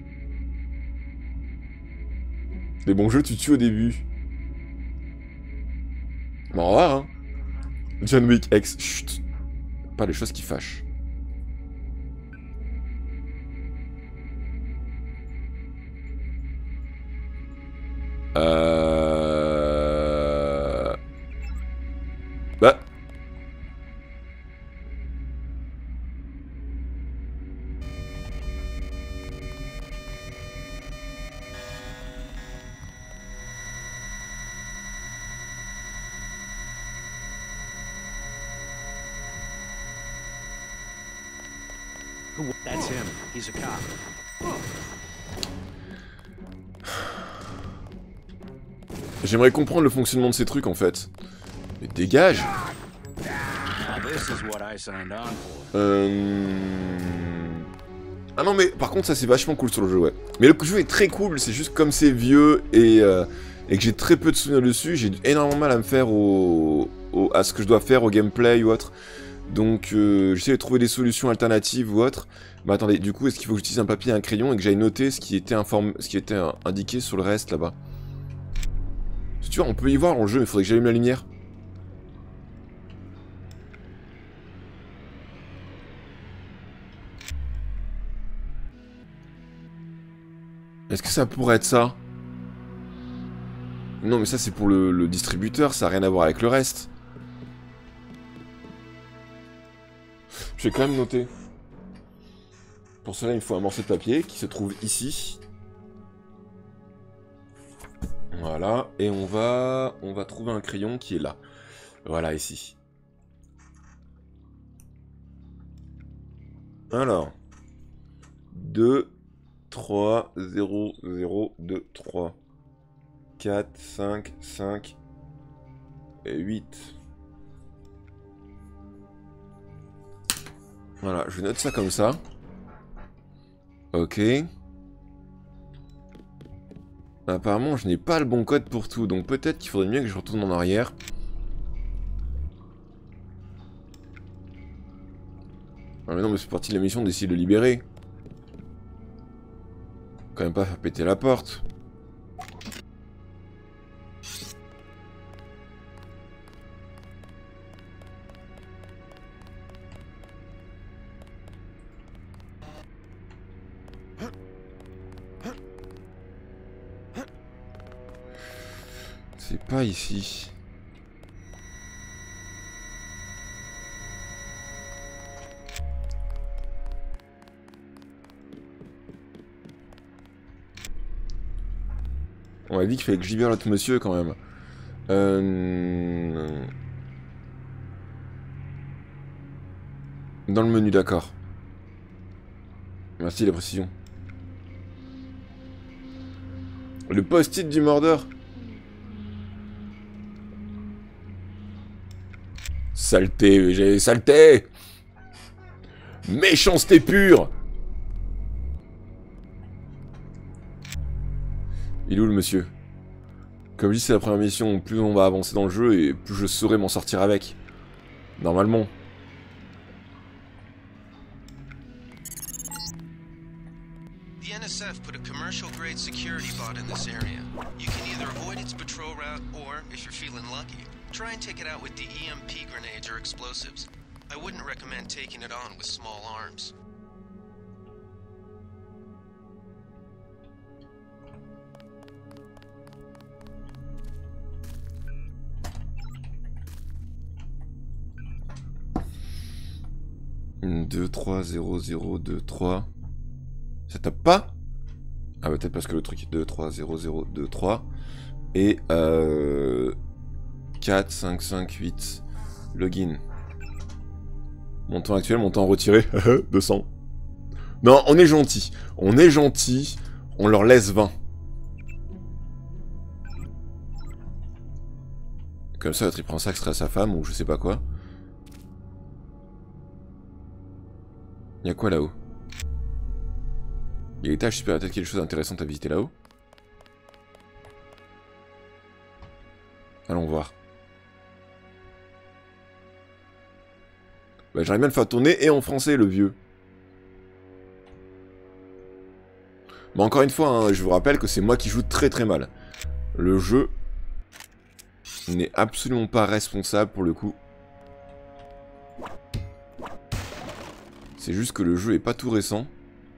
Les bons jeux, tu tues au début. Bon, au revoir, hein. John Wick X, chut. Pas les choses qui fâchent. Euh... Bah... That's him. He's a cop. J'aimerais comprendre le fonctionnement de ces trucs en fait. Mais dégage! Euh... Ah non mais par contre ça c'est vachement cool sur le jeu, ouais. Mais le jeu est très cool, c'est juste comme c'est vieux et, euh, et que j'ai très peu de souvenirs dessus, j'ai énormément mal à me faire au, au, à ce que je dois faire au gameplay ou autre. Donc euh, j'essaie de trouver des solutions alternatives ou autre. Mais attendez, du coup est-ce qu'il faut que j'utilise un papier et un crayon et que j'aille noter ce qui était, inform... ce qui était indiqué sur le reste là-bas? Tu vois, on peut y voir dans le jeu, mais il faudrait que j'allume la lumière. Est-ce que ça pourrait être ça? Non, mais ça c'est pour le, le distributeur, ça n'a rien à voir avec le reste. Je vais quand même noter. Pour cela, il me faut un morceau de papier qui se trouve ici. Voilà, et on va, on va trouver un crayon qui est là. Voilà, ici. Alors. deux, trois, zéro, zéro, deux, trois, quatre, cinq, cinq, et huit. Voilà, je note ça comme ça. Ok. Apparemment, je n'ai pas le bon code pour tout, donc peut-être qu'il faudrait mieux que je retourne en arrière. Ah mais non, mais c'est parti de la mission d'essayer de le libérer. Quand même pas faire péter la porte. C'est pas ici. On m'a dit qu'il fallait que je libère l'autre monsieur quand même. Euh... Dans le menu, d'accord. Merci la précision. Le post-it du mordeur. Saleté, j'ai saleté. Méchanceté pure. Il est où le monsieur? Comme je dis, c'est la première mission, plus on va avancer dans le jeu et plus je saurai m'en sortir avec. Normalement. The N S F put a commercial grade security bot in this area. You can either avoid its patrol route or, if you're feeling lucky, try and take it out with the E M P grenades or explosives. I wouldn't recommend taking it on with small arms. deux, trois, zéro, zéro, deux, trois. Ça tape pas? Ah peut-être parce que le truc est deux, trois, zéro, zéro, deux, trois. Et euh... quatre, cinq, cinq, huit. Login. Montant actuel, montant retiré. deux cents. Non, on est gentil. On est gentil. On leur laisse vingt. Comme ça, l'autre il prend ça, extrait à sa femme ou je sais pas quoi. Y'a quoi là-haut? Il y a l'étage supérieur, peut-être qu'il y a des choses intéressantes à visiter là-haut. Allons voir. Bah, j'aimerais bien le faire tourner et en français, le vieux. Bon, encore une fois, hein, je vous rappelle que c'est moi qui joue très très mal. Le jeu n'est absolument pas responsable pour le coup. C'est juste que le jeu est pas tout récent.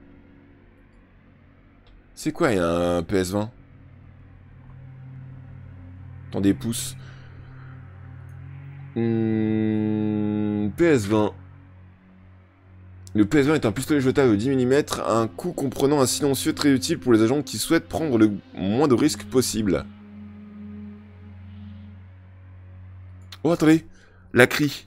C'est quoi, il y a un P S vingt? Attends, des pouces. Mmh, P S vingt. Le P S vingt est un pistolet jetable de dix millimètres, un coup comprenant un silencieux très utile pour les agents qui souhaitent prendre le moins de risques possible. Oh, attendez, la crie.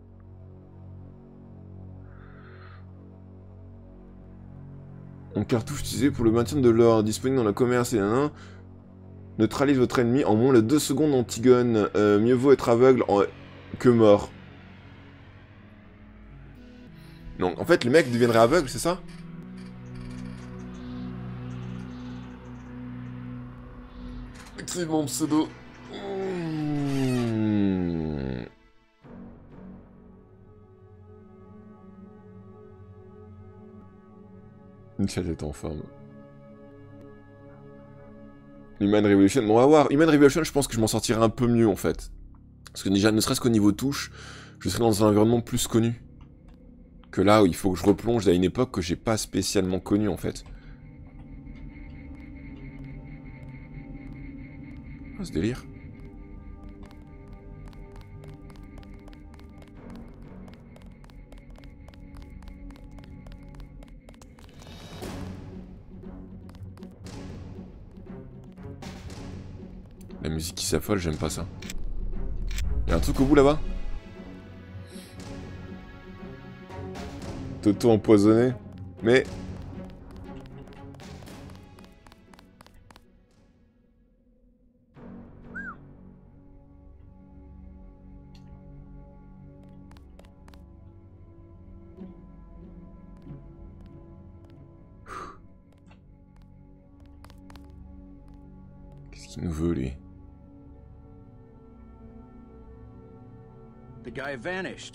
En cartouche utilisée pour le maintien de l'ordre, disponible dans le commerce et nan. Neutralise votre ennemi en moins de deux secondes anti-gun. Euh, mieux vaut être aveugle en... que mort. Donc en fait le mec deviendrait aveugle, c'est ça? Active mon pseudo. Mmh. Une chatte est en forme. Human Revolution, bon on va voir. Human Revolution, je pense que je m'en sortirai un peu mieux en fait. Parce que déjà, ne serait-ce qu'au niveau touche, je serai dans un environnement plus connu. Que là où il faut que je replonge à une époque que j'ai pas spécialement connue en fait. Ah, ce délire. La musique qui s'affole, j'aime pas ça. Y'a un truc au bout là-bas? Toto empoisonné. Mais... Qu'est-ce qu'il nous veut, lui? The guy vanished.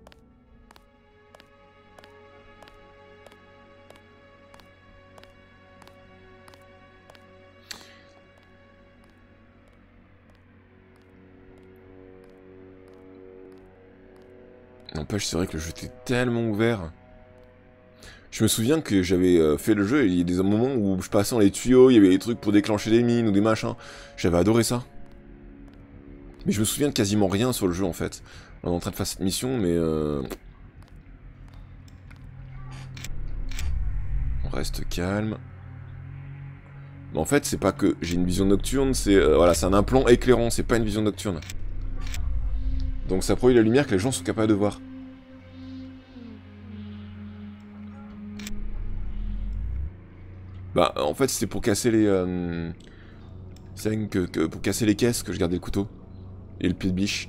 N'empêche, c'est vrai que le jeu était tellement ouvert. Je me souviens que j'avais euh, fait le jeu et il y a des moments où je passais dans les tuyaux, il y avait des trucs pour déclencher des mines ou des machins. J'avais adoré ça. Mais je me souviens de quasiment rien sur le jeu en fait. On est en train de faire cette mission, mais... Euh... On reste calme. Mais en fait, c'est pas que j'ai une vision nocturne, c'est euh, voilà, c'est un implant éclairant, c'est pas une vision nocturne. Donc ça produit la lumière que les gens sont capables de voir. Bah, en fait, c'était pour casser les... Euh... C'est que, que pour casser les caisses que je gardais le couteau. Et le pied de biche.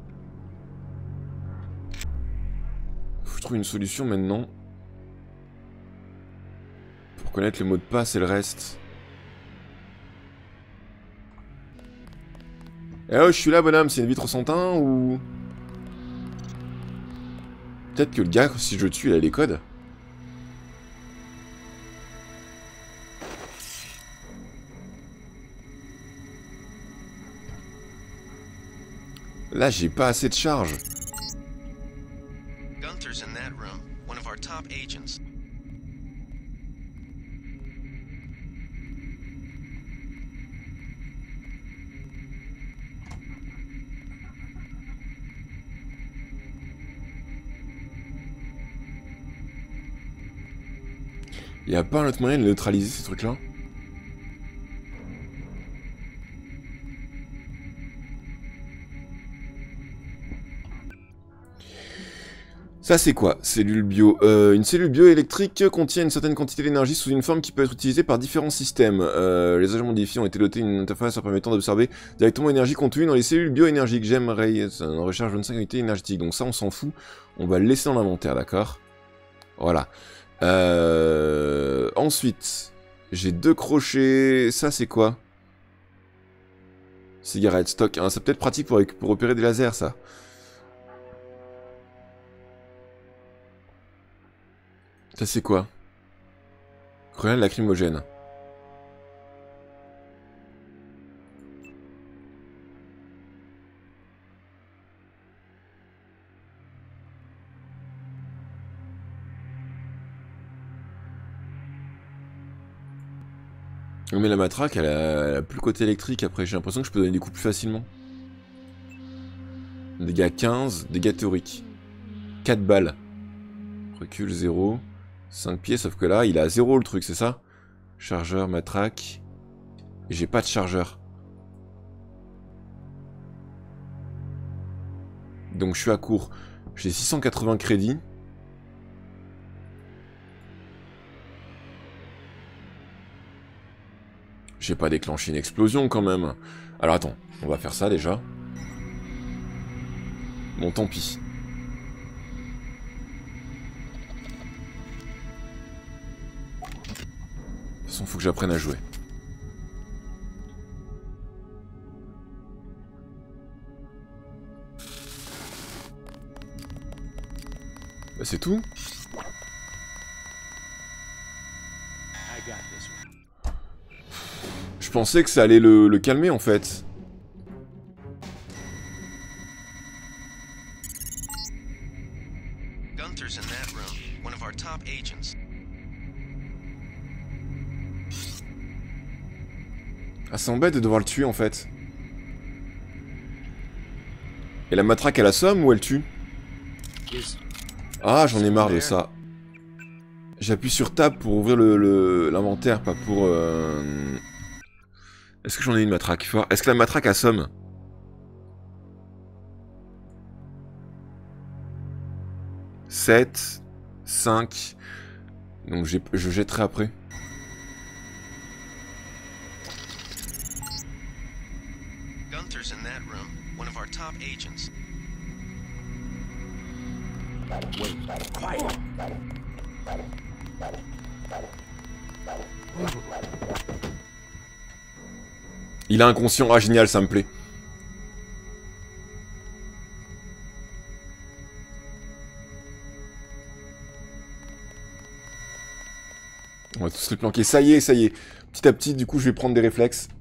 Faut que je trouve une solution maintenant. Pour connaître le mot de passe et le reste. Eh oh, je suis là, bonhomme, c'est une vitre cent un ou... Peut-être que le gars, si je le tue, il a les codes. Là, j'ai pas assez de charge. Gunther's in that room, one of our top agents. Y a pas un autre moyen de neutraliser ces trucs-là? Ça c'est quoi? Cellule bio. Euh, une cellule bioélectrique contient une certaine quantité d'énergie sous une forme qui peut être utilisée par différents systèmes. Euh, les agents modifiés ont été dotés d'une interface leur permettant d'observer directement l'énergie contenue dans les cellules bioénergiques. J'aimerais en recharge vingt-cinq unités énergétiques. Donc ça on s'en fout. On va le laisser dans l'inventaire, d'accord? Voilà. Euh... Ensuite, j'ai deux crochets. Ça c'est quoi? Cigarette, stock. Hein, c'est peut-être pratique pour, pour opérer des lasers ça. Ça c'est quoi? Grenade lacrymogène. Mais la matraque, elle a, elle a plus le côté électrique après. J'ai l'impression que je peux donner des coups plus facilement. Dégâts quinze, dégâts théoriques. quatre balles. Recul zéro. cinq pieds, sauf que là, il est à zéro le truc, c'est ça? Chargeur, matraque. Et j'ai pas de chargeur. Donc je suis à court. J'ai six cent quatre-vingts crédits. J'ai pas déclenché une explosion quand même. Alors attends, on va faire ça déjà. Bon, tant pis. De toute façon, faut que j'apprenne à jouer. Bah c'est tout. Je pensais que ça allait le, le calmer en fait. Gunther's in that room, one of our top agents. Ah, c'est embête de devoir le tuer en fait. Et la matraque elle assomme ou elle tue? Ah, j'en ai marre de ça. J'appuie sur Tab pour ouvrir l'inventaire, le, le, pas pour... Euh... Est-ce que j'en ai une matraque? Est-ce que la matraque assomme? sept, cinq... Donc je jetterai après. Gunther's in that room, one of our top agents. Wait, quiet. Il est inconscient, ah génial, ça me plaît. On va tous les planquer, ça y est, ça y est. Petit à petit, du coup, je vais prendre des réflexes.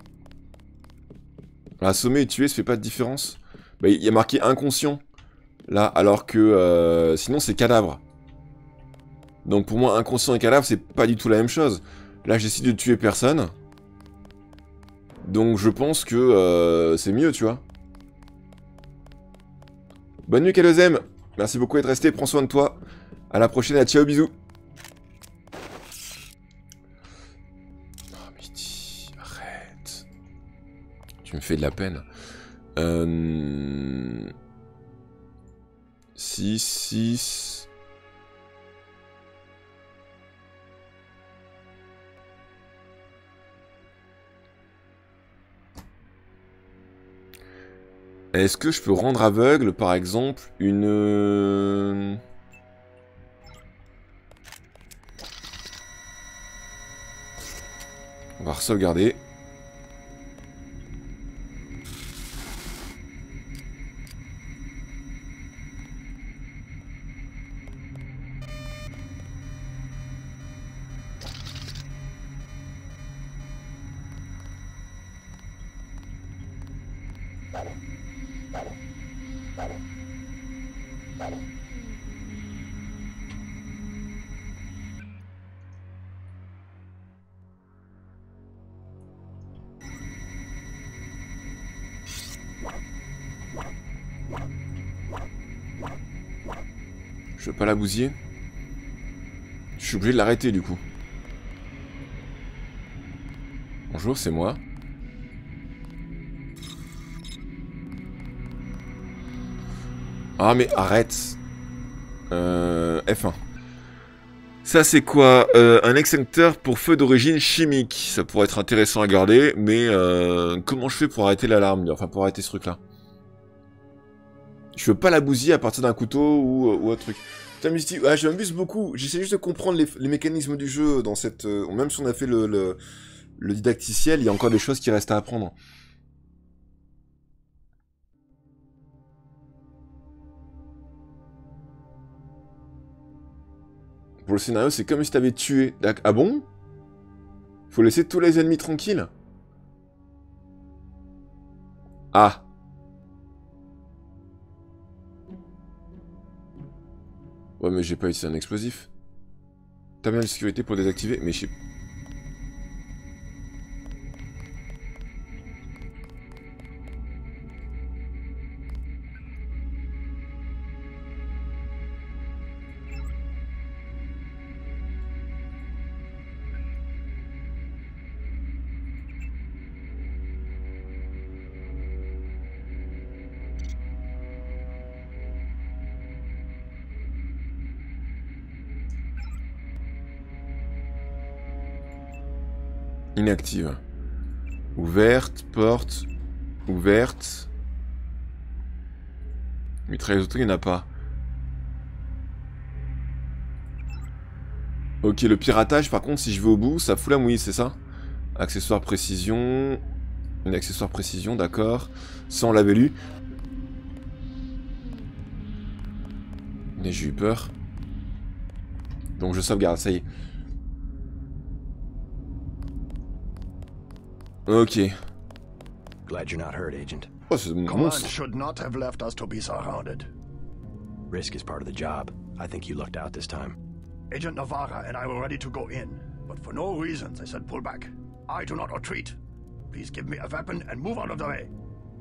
Assommer et tuer, ça fait pas de différence. Bah, il y a marqué inconscient, là, alors que euh, sinon c'est cadavre. Donc pour moi, inconscient et cadavre, c'est pas du tout la même chose. Là, j'essaie de tuer personne. Donc je pense que euh, c'est mieux, tu vois. Bonne nuit, Kalozem. Merci beaucoup d'être resté, prends soin de toi. À la prochaine, à ciao, bisous. Oh, Midi, arrête. Tu me fais de la peine. Euh... six, six... Est-ce que je peux rendre aveugle, par exemple, une... euh, On va sauvegarder. Je veux pas la bousiller. Je suis obligé de l'arrêter du coup. Bonjour, c'est moi. Ah mais arrête. Euh, F un. Ça c'est quoi? euh, Un extincteur pour feu d'origine chimique. Ça pourrait être intéressant à garder, mais euh, comment je fais pour arrêter l'alarme? Enfin pour arrêter ce truc là. Je veux pas la bousiller à partir d'un couteau ou, ou un truc. Putain, Misty, ah, je m'amuse beaucoup. J'essaie juste de comprendre les, les mécanismes du jeu dans cette... Euh, même si on a fait le, le, le didacticiel, il y a encore des choses qui restent à apprendre. Pour le scénario, c'est comme si t'avais tué. Ah bon? Faut laisser tous les ennemis tranquilles? Ah. Ouais, mais j'ai pas utilisé un explosif. T'as bien de sécurité pour désactiver, mais je sais... Inactive. Ouverte, porte, ouverte. Mitrailleuse auto, il n'y en a pas. Ok, le piratage, par contre, si je vais au bout, ça fout la mouille, c'est ça? Accessoire précision. Une accessoire précision, d'accord. Ça, on l'avait lu. Mais j'ai eu peur. Donc je sauvegarde, ça y est. Ok. Glad you're not hurt, Agent. Oh, c'est mon Command monstre. should not have left us to be surrounded. Risk is part of the job. I think you lucked out this time. Agent Navarra and I were ready to go in, but for no reason they said pull back. I do not retreat. Please give me a weapon and move out of the way.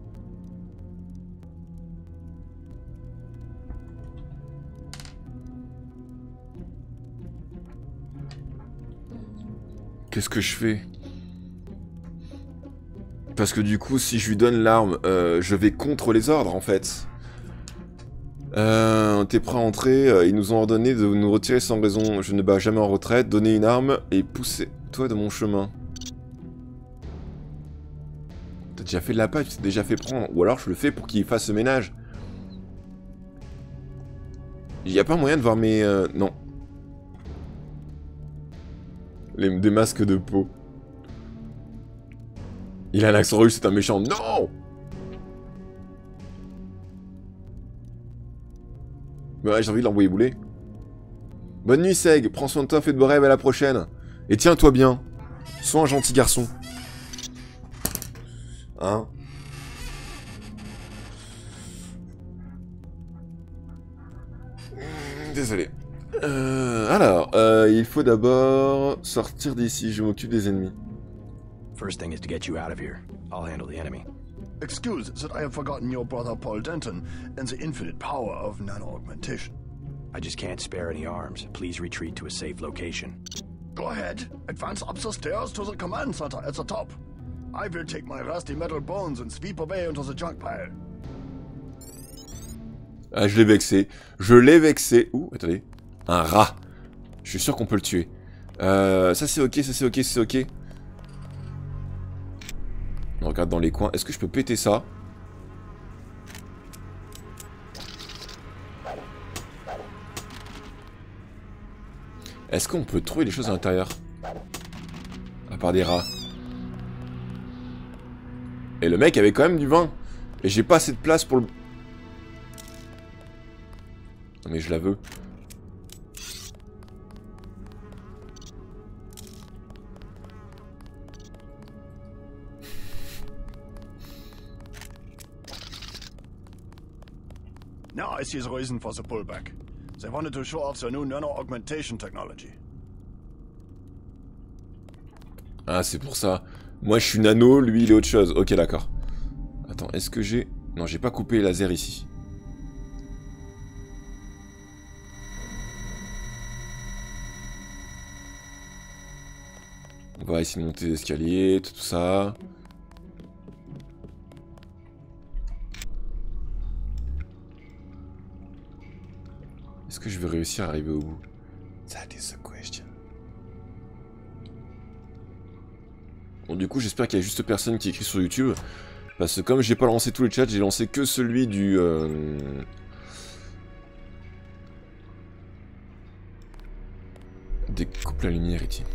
Qu'est-ce que je fais? Parce que du coup, si je lui donne l'arme, euh, je vais contre les ordres, en fait. Euh, T'es prêt à entrer? euh, Ils nous ont ordonné de nous retirer sans raison. Je ne bats jamais en retraite. Donner une arme et pousser toi de mon chemin. T'as déjà fait de la paille, tu t'es déjà fait prendre. Ou alors je le fais pour qu'il fasse ce ménage. Il n'y a pas moyen de voir mes... Euh, non. Les, des masques de peau. Il a un accent russe, c'est un méchant. Non! Bah ouais, j'ai envie de l'envoyer bouler. Bonne nuit, Seg. Prends soin de toi, fais de beaux rêves, à la prochaine. Et tiens-toi bien. Sois un gentil garçon. Hein? Désolé. Euh, alors, euh, il faut d'abord sortir d'ici. Je m'occupe des ennemis. First thing is to get you out of here. I'll handle the enemy. Excuse that I have forgotten your brother Paul Denton and the infinite power of nano-augmentation. I just can't spare any arms. Please retreat to a safe location. Go ahead. Advance up the stairs to the command center at the top. I will take my rusty metal bones and sweep away into the junk pile. Ah, je l'ai vexé. Je l'ai vexé. Ouh, attendez. Un rat. Je suis sûr qu'on peut le tuer. Euh, ça c'est ok, ça c'est ok, c'est ok. On regarde dans les coins. Est-ce que je peux péter ça? Est-ce qu'on peut trouver des choses à l'intérieur? À part des rats. Et le mec avait quand même du vin. Et j'ai pas assez de place pour le... Mais je la veux. Now I see the reason for the pullback. They wanted to show off their new nano-augmentation technology. Ah, c'est pour ça. Moi, je suis nano, lui, il est autre chose. Ok, d'accord. Attends, est-ce que j'ai... Non, j'ai pas coupé les lasers ici. On va essayer de monter les escaliers, tout ça. Est-ce que je vais réussir à arriver au bout? That is a question. Bon, du coup, j'espère qu'il y a juste personne qui écrit sur YouTube. Parce que comme j'ai pas lancé tous les chats, j'ai lancé que celui du... Euh... Découpe la lumière, ici.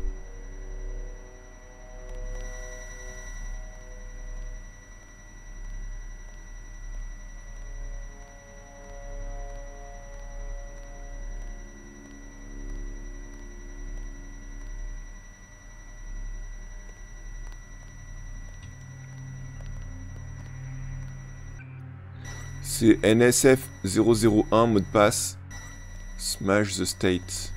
C'est N S F zéro zéro un, mot de passe. Smash the state.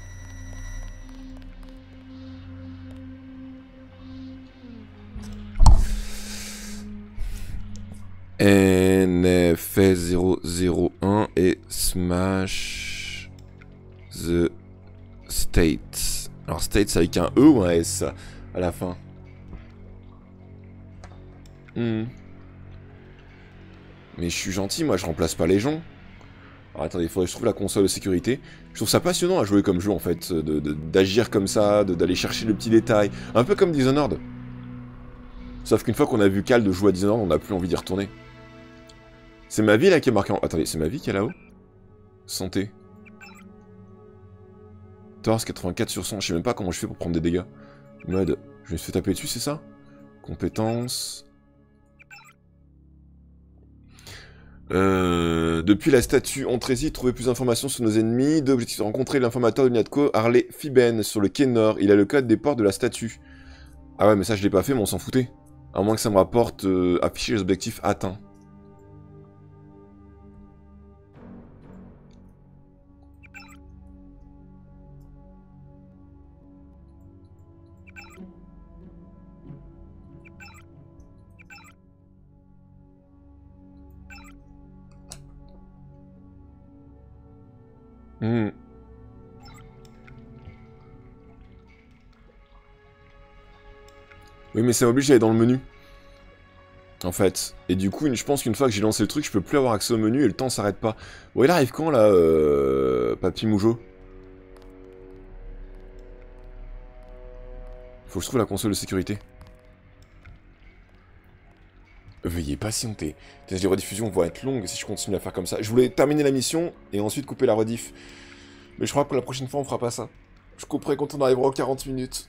N F S zéro zéro un et Smash the state. Alors state c'est avec un E ou un S à la fin? Hmm. Mais je suis gentil, moi je remplace pas les gens. Alors attendez, il faudrait que je trouve la console de sécurité. Je trouve ça passionnant à jouer comme jeu en fait, d'agir comme ça, d'aller chercher le petit détail. Un peu comme Dishonored. Sauf qu'une fois qu'on a vu Cal de jouer à Dishonored, on n'a plus envie d'y retourner. C'est ma vie là qui est marquée en... Attendez, c'est ma vie qui est là-haut? Santé. Torse quatre-vingt-quatre sur cent, je sais même pas comment je fais pour prendre des dégâts. Mode, je me suis fait taper dessus, c'est ça? Compétences... Euh, depuis la statue, entrez-y, trouvez plus d'informations sur nos ennemis. Deux objectifs, rencontrer l'informateur de Niatco, Harley Fiben, sur le quai nord. Il a le code des portes de la statue. Ah ouais, mais ça je l'ai pas fait, mais on s'en foutait. À moins que ça me rapporte euh, afficher les objectifs atteints. Hmm. Oui, mais ça m'oblige à aller dans le menu. En fait. Et du coup, je pense qu'une fois que j'ai lancé le truc, je peux plus avoir accès au menu et le temps s'arrête pas. Bon, il arrive quand, là, euh... Papy Moujo? Faut que je trouve la console de sécurité. Veuillez patienter. Les rediffusions vont être longues si je continue à faire comme ça. Je voulais terminer la mission et ensuite couper la rediff. Mais je crois que la prochaine fois on fera pas ça. Je couperai quand on arrivera aux quarante minutes.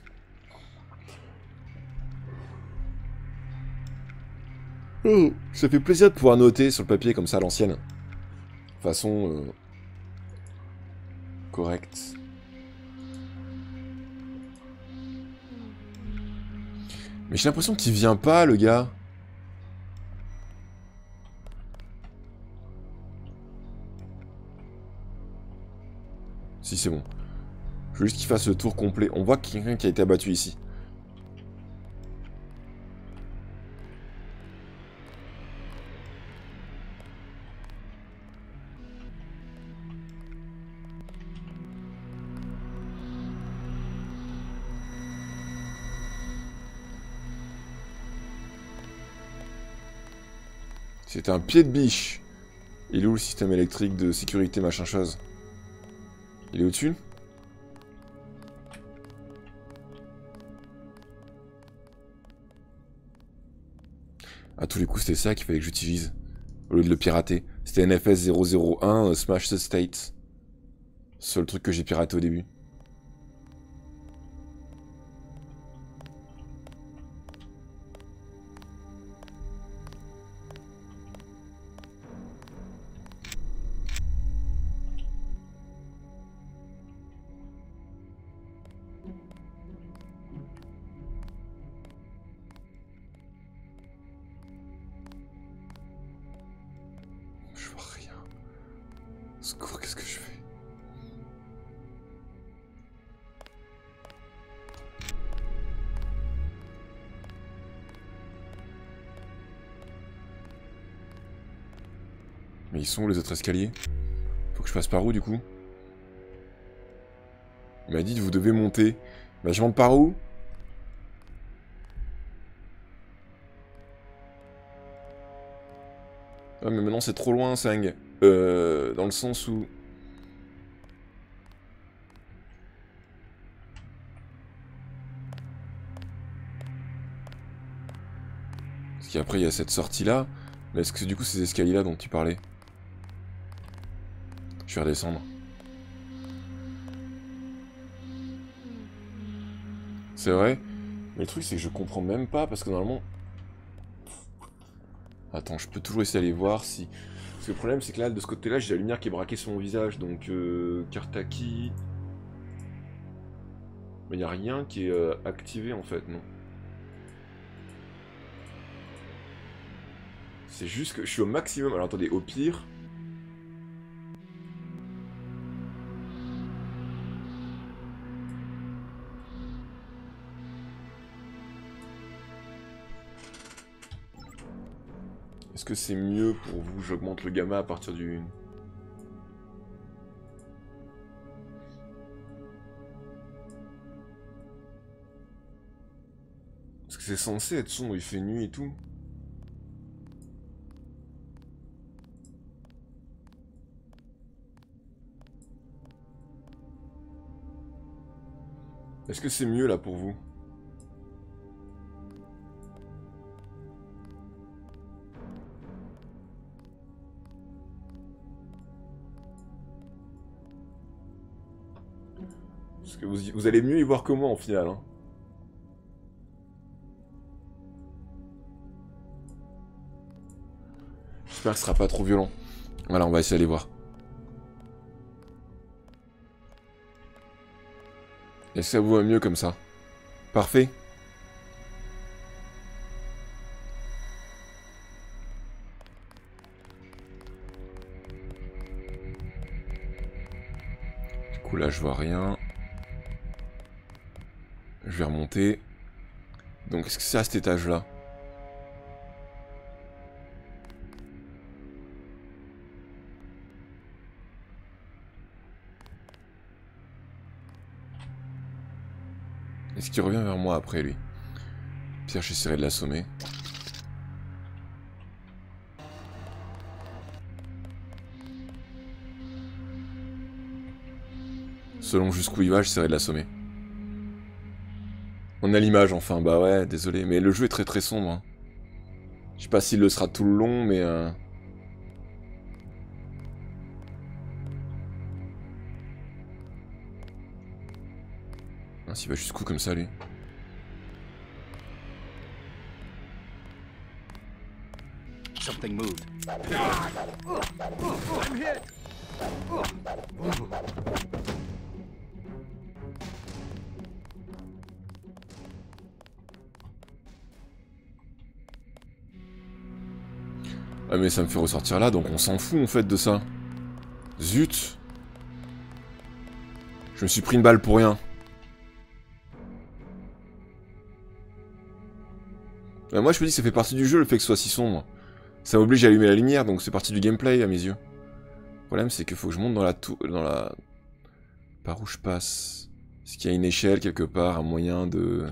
Oh, ça fait plaisir de pouvoir noter sur le papier comme ça à l'ancienne. De façon... Euh... correcte. Mais j'ai l'impression qu'il vient pas, le gars. Si, c'est bon. Je veux juste qu'il fasse le tour complet. On voit qu'il y a quelqu'un qui a été abattu ici. C'était un pied de biche. Il est où le système électrique de sécurité machin chose? Il est au-dessus? À tous les coups, c'était ça qu'il fallait que j'utilise. Au lieu de le pirater. C'était N F S zéro zéro un, uh, Smash the State. Seul truc que j'ai piraté au début. Secours, qu'est-ce que je fais? Mais ils sont où les autres escaliers? Faut que je passe par où du coup? Il m'a dit vous devez monter. Bah je monte par où? Ah mais maintenant c'est trop loin Sang. Euh, dans le sens où... Parce qu'après il y a cette sortie là. Mais est-ce que c'est du coup ces escaliers là dont tu parlais? Je vais redescendre. C'est vrai. Mais le truc c'est que je comprends même pas parce que normalement... Attends, je peux toujours essayer d'aller voir si... Parce que le problème c'est que là, de ce côté-là, j'ai la lumière qui est braquée sur mon visage. Donc, euh, Kartaki... Mais il n'y a rien qui est euh, activé en fait, non. C'est juste que je suis au maximum. Alors attendez, au pire... Est-ce que c'est mieux pour vous, j'augmente le gamma à partir du... Parce que c'est censé être sombre, il fait nuit et tout. Est-ce que c'est mieux là pour vous? Parce que vous, vous allez mieux y voir que moi en final. Hein. J'espère que ce sera pas trop violent. Voilà, on va essayer d'aller voir. Est-ce que ça vous va mieux comme ça? Parfait. Du coup là je vois rien. Je vais remonter. Donc est-ce que c'est à cet étage là? Est-ce qu'il revient vers moi après lui? Pierre, j'essaierai de l'assommer. Selon jusqu'où il va, j'essaierai de l'assommer. On a l'image enfin, bah ouais, désolé, mais le jeu est très très sombre. Hein. Je sais pas s'il le sera tout le long, mais... Euh... Ah, s'il va jusqu'où comme ça, lui? Something moved. I'm hit. Ah mais ça me fait ressortir là, donc on s'en fout en fait de ça. Zut. Je me suis pris une balle pour rien. Euh, moi je me dis que ça fait partie du jeu le fait que ce soit si sombre. Ça m'oblige à allumer la lumière, donc c'est partie du gameplay à mes yeux. Le problème c'est qu'il faut que je monte dans la tour... dans la... Par où je passe? Est-ce qu'il y a une échelle quelque part, un moyen de...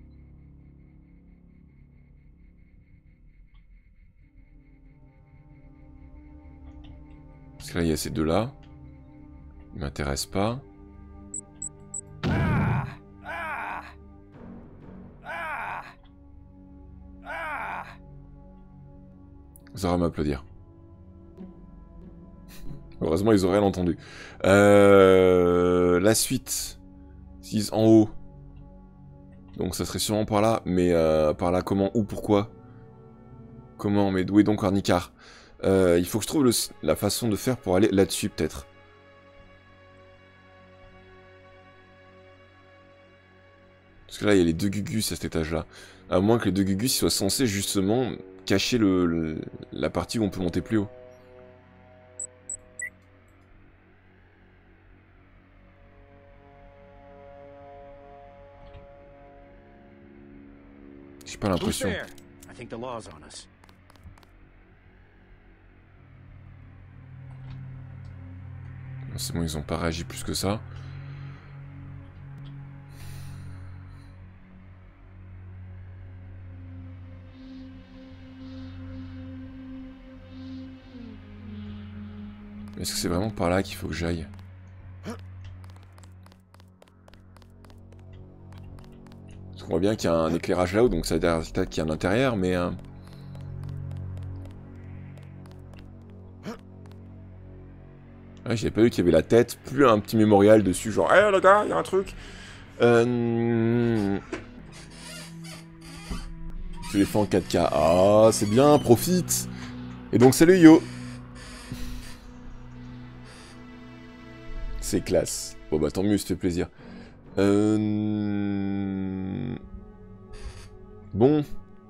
Parce que là il y a ces deux là. Ils m'intéressent pas. Vous aurez à m'applaudir. Heureusement, ils auraient rien entendu. Euh, la suite. six en haut. Donc ça serait sûrement par là. Mais euh, par là, comment? Où? Pourquoi? Comment? Mais où est donc Arnicar? euh, Il faut que je trouve le, la façon de faire pour aller là-dessus, peut-être. Parce que là, il y a les deux Gugus à cet étage-là. À moins que les deux Gugus soient censés, justement... cacher le, le, la partie où on peut monter plus haut. J'ai pas l'impression. I think the law's on us. C'est bon, ils ont pas réagi plus que ça. Est-ce que c'est vraiment par là qu'il faut que j'aille? Parce qu'on voit bien qu'il y a un éclairage là-haut, donc ça veut dire qu'il y a un intérieur, mais... Euh... Ouais, j'avais pas vu qu'il y avait la tête, plus un petit mémorial dessus, genre, hé hey, les gars, il y a un truc. Euh... Tu les fais en quatre K. Ah, c'est bien, profite. Et donc, salut Yo. C'est classe. Bon bah tant mieux, ça fait plaisir. Euh... Bon.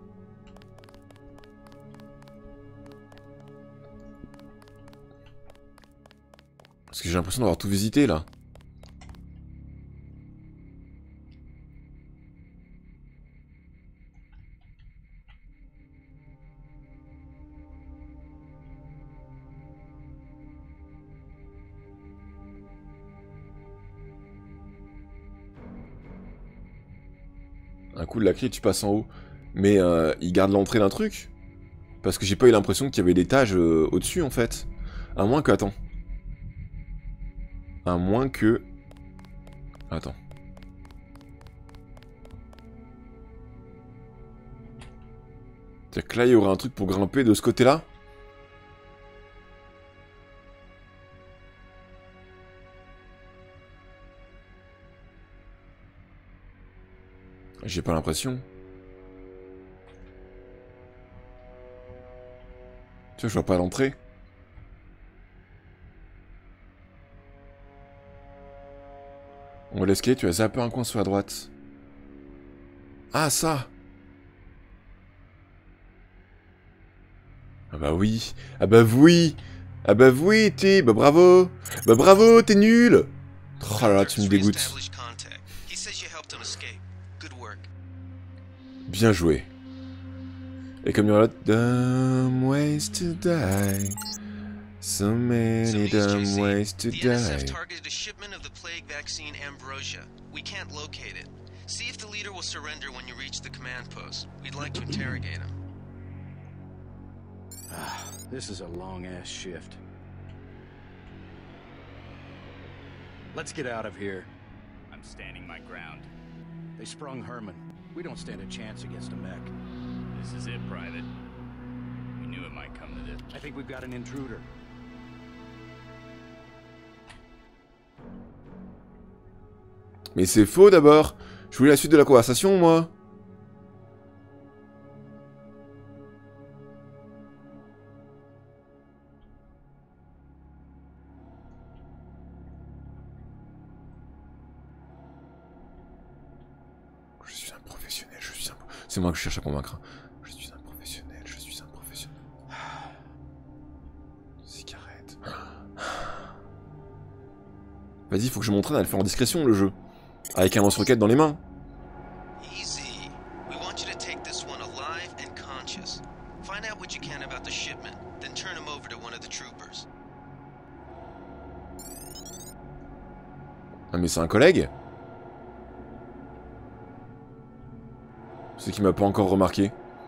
Parce que j'ai l'impression d'avoir tout visité là. Un coup de la clé, tu passes en haut. Mais euh, il garde l'entrée d'un truc. Parce que j'ai pas eu l'impression qu'il y avait d'étage euh, au-dessus en fait. À moins que... Attends. À moins que... Attends. C'est-à-dire que là, il y aurait un truc pour grimper de ce côté-là. J'ai pas l'impression. Tu vois, je vois pas l'entrée. On va l'escalier, tu as zappé un coin sur la droite. Ah, ça! Ah bah oui! Ah bah oui! Ah bah oui, t'es... Bah bravo! Bah bravo, t'es nul! Oh là là, tu me dégoûtes. Bien joué. Et comme il y aura dumb ways to die. So many dumb ways to die. The N S F targeted a shipment of the plague vaccine Ambrosia. We can't locate it. See if the leader will surrender when you reach the command post. We'd like to interrogate him. Ah, this is a long-ass shift. Let's get out of here. I'm standing my ground. They sprung Herman. We don't stand a chance against a mech. This is it, Private. We knew it might come to this. I think we've got an intruder. Mais c'est faux d'abord. Je voulais la suite de la conversation, moi. Je suis un professionnel, je suis un... C'est moi que je cherche à convaincre. Je suis un professionnel, je suis un professionnel. Cigarette. Vas-y, faut que je m'entraîne à le faire en discrétion, le jeu. Avec un lance-roquette dans les mains. Easy. We want you to take this one alive and conscious. Find out what you can about the shipment, then turn him over to one of the troopers. Ah mais c'est un collègue? C'est qui m'a pas encore remarqué.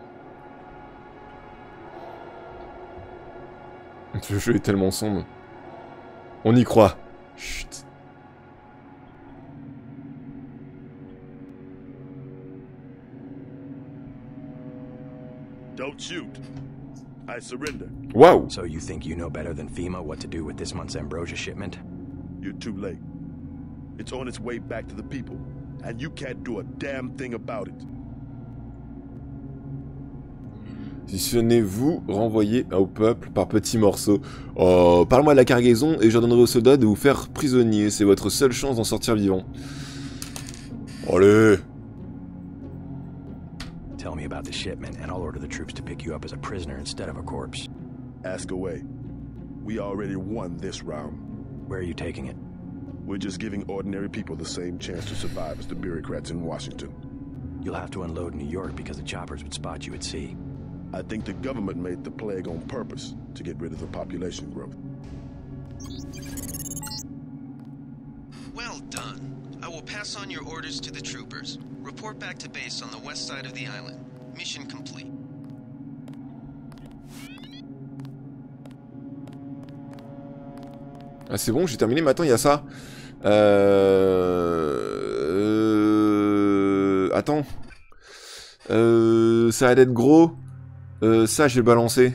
Ce jeu est tellement sombre. On y croit. Chut. Don't shoot. I surrender. Wow. So you think you know better than FEMA what to do with this month's Ambrosia shipment? You're too late. It's on its way back to the people, and you can't do a damn thing about it. Si ce n'est vous, renvoyé au peuple par petits morceaux. Oh, parle-moi de la cargaison et j'ordonnerai aux soldats de vous faire prisonnier. C'est votre seule chance d'en sortir vivant. Allez. Tell me about the shipment, and I'll order the troops to pick you up as a prisoner instead of a corpse. Ask away. We already won this round. Where are you taking it? We're just giving ordinary people the same chance to survive as the bureaucrats in Washington. You'll have to unload in New York because the choppers would spot you at sea. I think the government made the plague on purpose to get rid of the population growth. Well done. I will pass on your orders to the troopers. Report back to base on the west side of the island. Mission complete. Ah c'est bon, j'ai terminé, mais attends, il y a ça. Euh... euh... Attends. Euh... Ça a d'être gros. Euh, ça, je vais le balancer.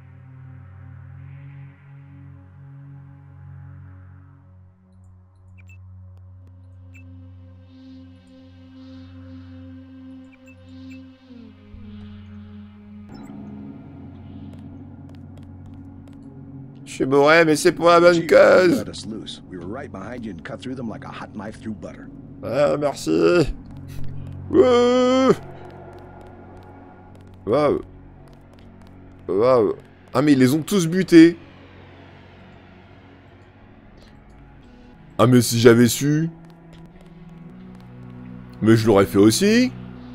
Je suis bourré, mais c'est pour la bonne cause. Ah, merci. Wouh. Waouh. Waouh. Ah, mais ils les ont tous butés. Ah, mais si j'avais su. Mais je l'aurais fait aussi.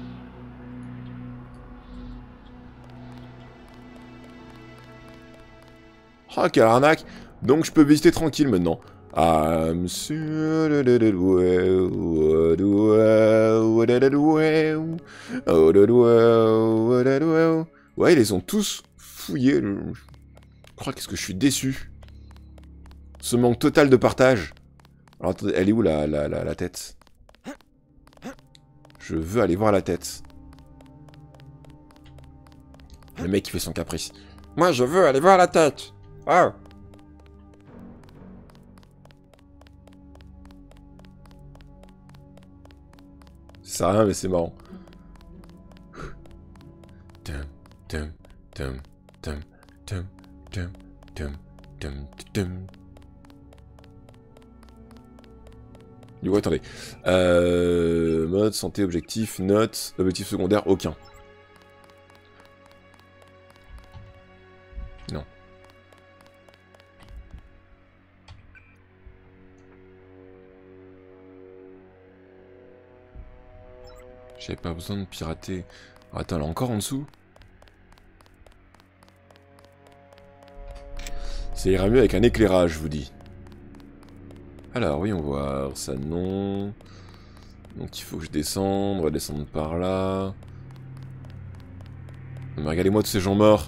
Ah, quelle arnaque. Donc je peux visiter tranquille maintenant. I'm sur le ouais, ils les ont tous fouillés. Je crois qu'est-ce que je suis déçu. Ce manque total de partage. Alors attendez, elle est où la, la, la, la tête? Je veux aller voir la tête. Le mec qui fait son caprice. Moi je veux aller voir la tête. Ah. Ça sert à rien mais c'est marrant. Tum, tum, tum, tum, tum, tum, tum, tum, tum. Du coup, attendez. Euh, mode, santé, objectif, note, objectif secondaire, aucun. Non. J'avais pas besoin de pirater. Oh, attends, là encore en dessous. Ça ira mieux avec un éclairage, je vous dis. Alors, oui, on va voir ça, non. Donc il faut que je descende, on va descendre par là. Mais regardez-moi tous ces gens morts.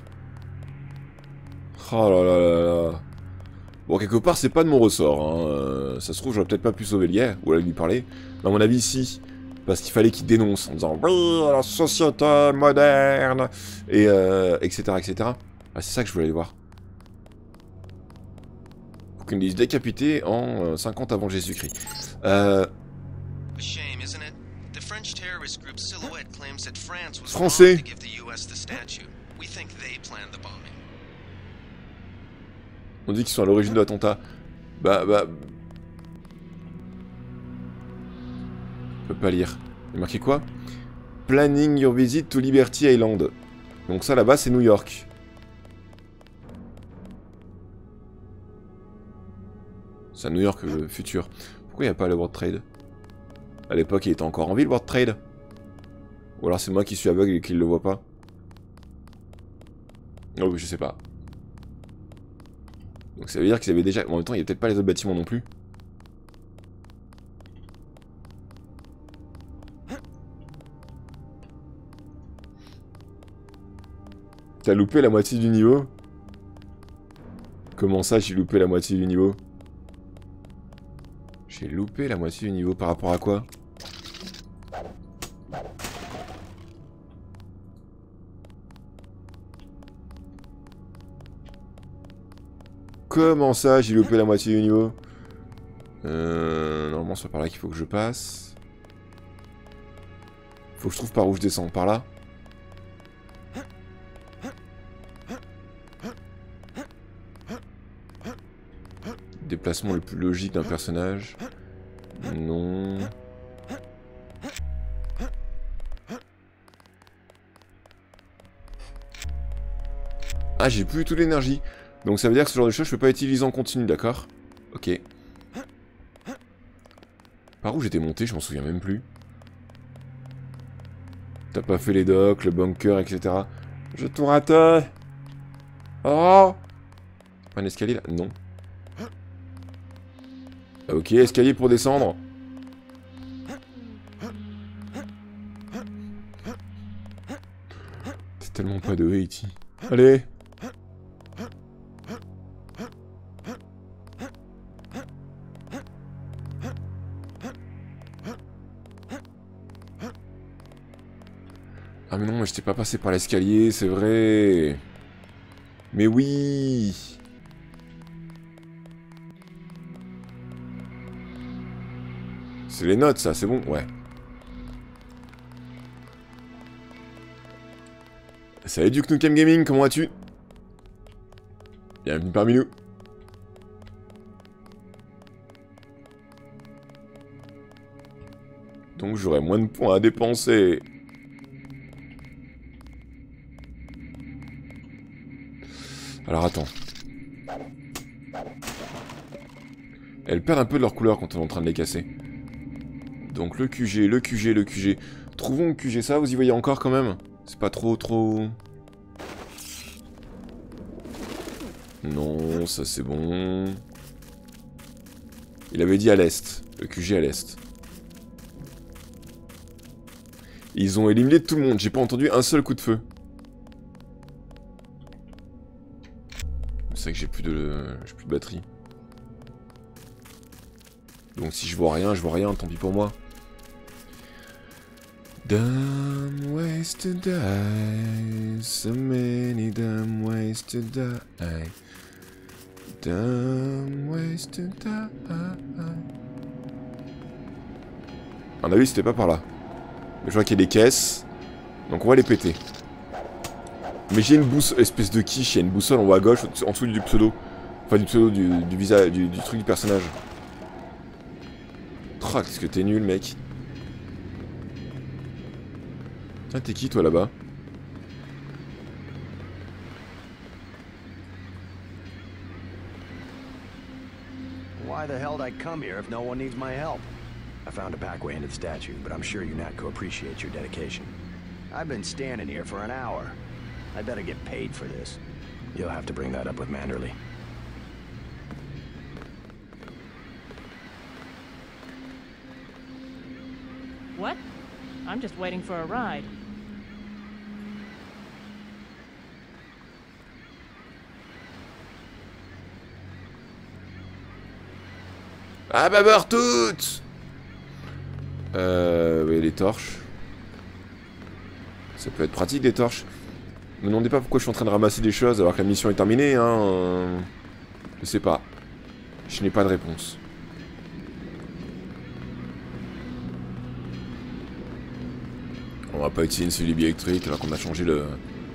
Oh là là là là. Bon, quelque part, c'est pas de mon ressort. Hein. Euh, ça se trouve, j'aurais peut-être pas pu sauver le gars, ou aller lui parler. Mais à mon avis, si. Parce qu'il fallait qu'il dénonce en disant oui, la société moderne, et euh, et cetera, et cetera. Ah, c'est ça que je voulais aller voir. Pour qu'il me dise décapité en euh, cinquante avant Jésus-Christ. Euh... Français. On dit qu'ils sont à l'origine de l'attentat. Bah, bah... Je peux pas lire. Il est marqué quoi? Planning your visit to Liberty Island. Donc ça là-bas c'est New York. C'est à New York le futur. Pourquoi il n'y a pas le World Trade? À l'époque il était encore en vie le World Trade. Ou alors c'est moi qui suis aveugle et qui ne le vois pas. Oh oui je sais pas. Donc ça veut dire qu'ils avaient déjà... En même temps il n'y a peut-être pas les autres bâtiments non plus. T'as loupé la moitié du niveau? Comment ça, j'ai loupé la moitié du niveau? J'ai loupé la moitié du niveau par rapport à quoi? Comment ça, j'ai loupé la moitié du niveau? Euh... Normalement, c'est par là qu'il faut que je passe. Faut que je trouve par où je descends. Par là? Déplacement le plus logique d'un personnage. Non. Ah, j'ai plus toute l'énergie. Donc ça veut dire que ce genre de choses, je peux pas utiliser en continu, d'accord? Ok. Par où j'étais monté, je m'en souviens même plus. T'as pas fait les docks, le bunker, et cetera. Je tout raté. Oh. Un escalier là? Non. Ok, escalier pour descendre. C'est tellement pas de Haïti. Allez. Ah mais non, moi j'étais pas passé par l'escalier, c'est vrai. Mais oui. C'est les notes ça, c'est bon, ouais. Salut Duke Nukem Gaming, comment vas-tu? Bienvenue parmi nous. Donc j'aurai moins de points à dépenser. Alors attends. Elles perdent un peu de leur couleur quand on est en train de les casser. Donc le Q G, le Q G, le Q G. Trouvons le Q G, ça vous y voyez encore quand même? C'est pas trop trop... Non, ça c'est bon. Il avait dit à l'est. Le Q G à l'est. Ils ont éliminé tout le monde. J'ai pas entendu un seul coup de feu. C'est vrai que j'ai plus de... j'ai plus de batterie. Donc si je vois rien, je vois rien, tant pis pour moi. Dumb ways to die, so many dumb ways to die. Dumb ways to die. On a vu, c'était pas par là. Mais je vois qu'il y a des caisses, donc on va les péter. Mais j'ai une boussole, espèce de quiche, il y a une boussole en haut à gauche, en dessous du pseudo. Enfin du pseudo, du, du visage, du, du truc du personnage. Oh, qu'est-ce que t'es nul, mec. Ah, t'es qui, toi, là-bas? Why the hell did I come here if no one needs my help? I found a back way into the statue, but I'm sure UNATCO appreciates your dedication. I've been standing here for an hour. I better get paid for this. You'll have to bring that up with Manderley. What? I'm just waiting for a ride. Ah bah beurre toutes. Euh... Oui, les torches. Ça peut être pratique, des torches. Me demandez pas pourquoi je suis en train de ramasser des choses alors que la mission est terminée, hein. Euh... Je sais pas. Je n'ai pas de réponse. On va pas utiliser une cellule électrique alors qu'on a changé le...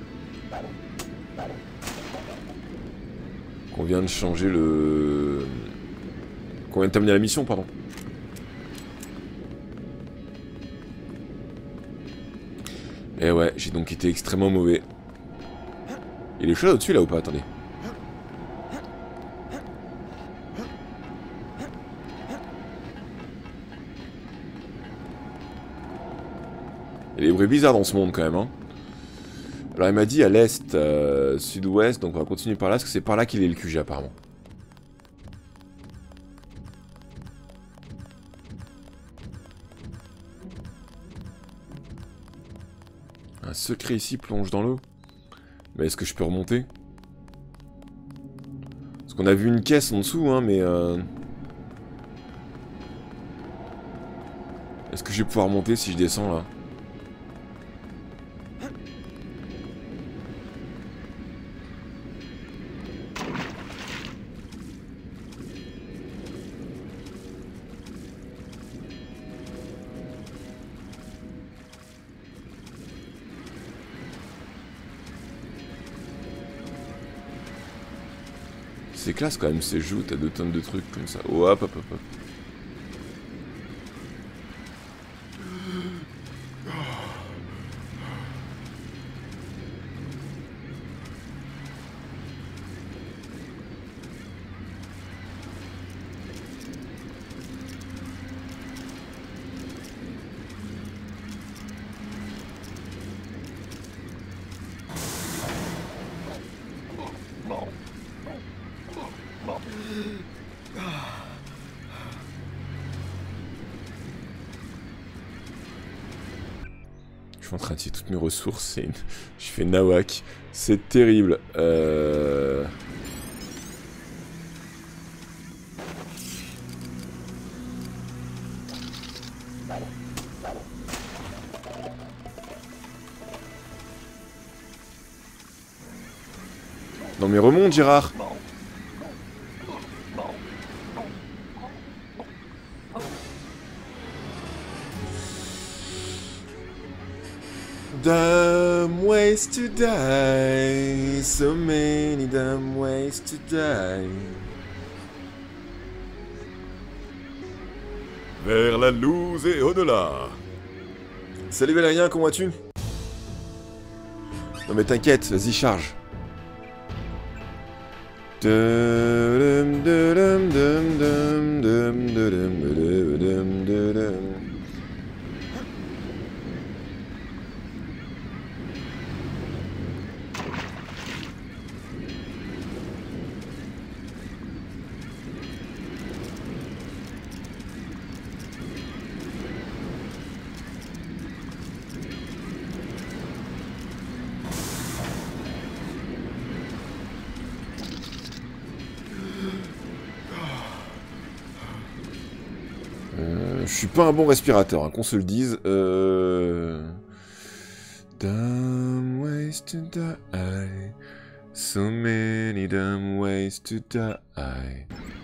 Qu'on vient de changer le... Qu'on vient de terminer la mission, pardon. Et ouais, j'ai donc été extrêmement mauvais. Il y a des choses au-dessus là ou pas? Attendez. Il y a des bruits bizarres dans ce monde quand même, hein. Alors il m'a dit à l'est, euh, sud-ouest, donc on va continuer par là, parce que c'est par là qu'il est le Q G apparemment. Un secret ici plonge dans l'eau. Mais est-ce que je peux remonter? Parce qu'on a vu une caisse en dessous, hein, mais... Euh... Est-ce que je vais pouvoir remonter si je descends là? C'est classe quand même ces jeux, t'as deux tonnes de trucs comme ça. Oh, hop, hop, hop, hop. suis en train de tirer toutes mes ressources. Une... Je fais nawak. C'est terrible. Euh... Non mais remonte, Gérard. Dumb ways to die, so many dumb ways to die. Vers la loose et au-delà. Salut Valérien, comment vas-tu? Non mais t'inquiète, vas-y charge. Dum, dum, dum, dum, dum, dum, dum, dum, dum, dum. Je suis pas un bon respirateur, hein, qu'on se le dise. Euh... Dumb ways to die. So many dumb ways to die.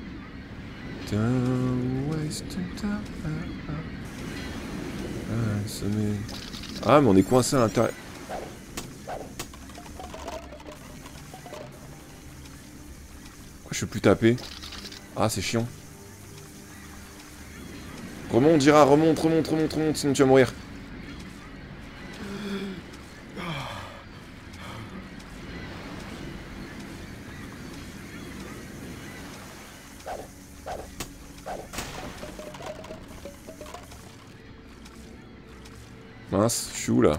Dumb ways to die. Ah, so many... ah mais on est coincé à l'intérieur. Pourquoi je peux plus taper? Ah c'est chiant. Remonte, Gérard, remonte, remonte, remonte, remonte, sinon tu vas mourir. Mince, je suis où là?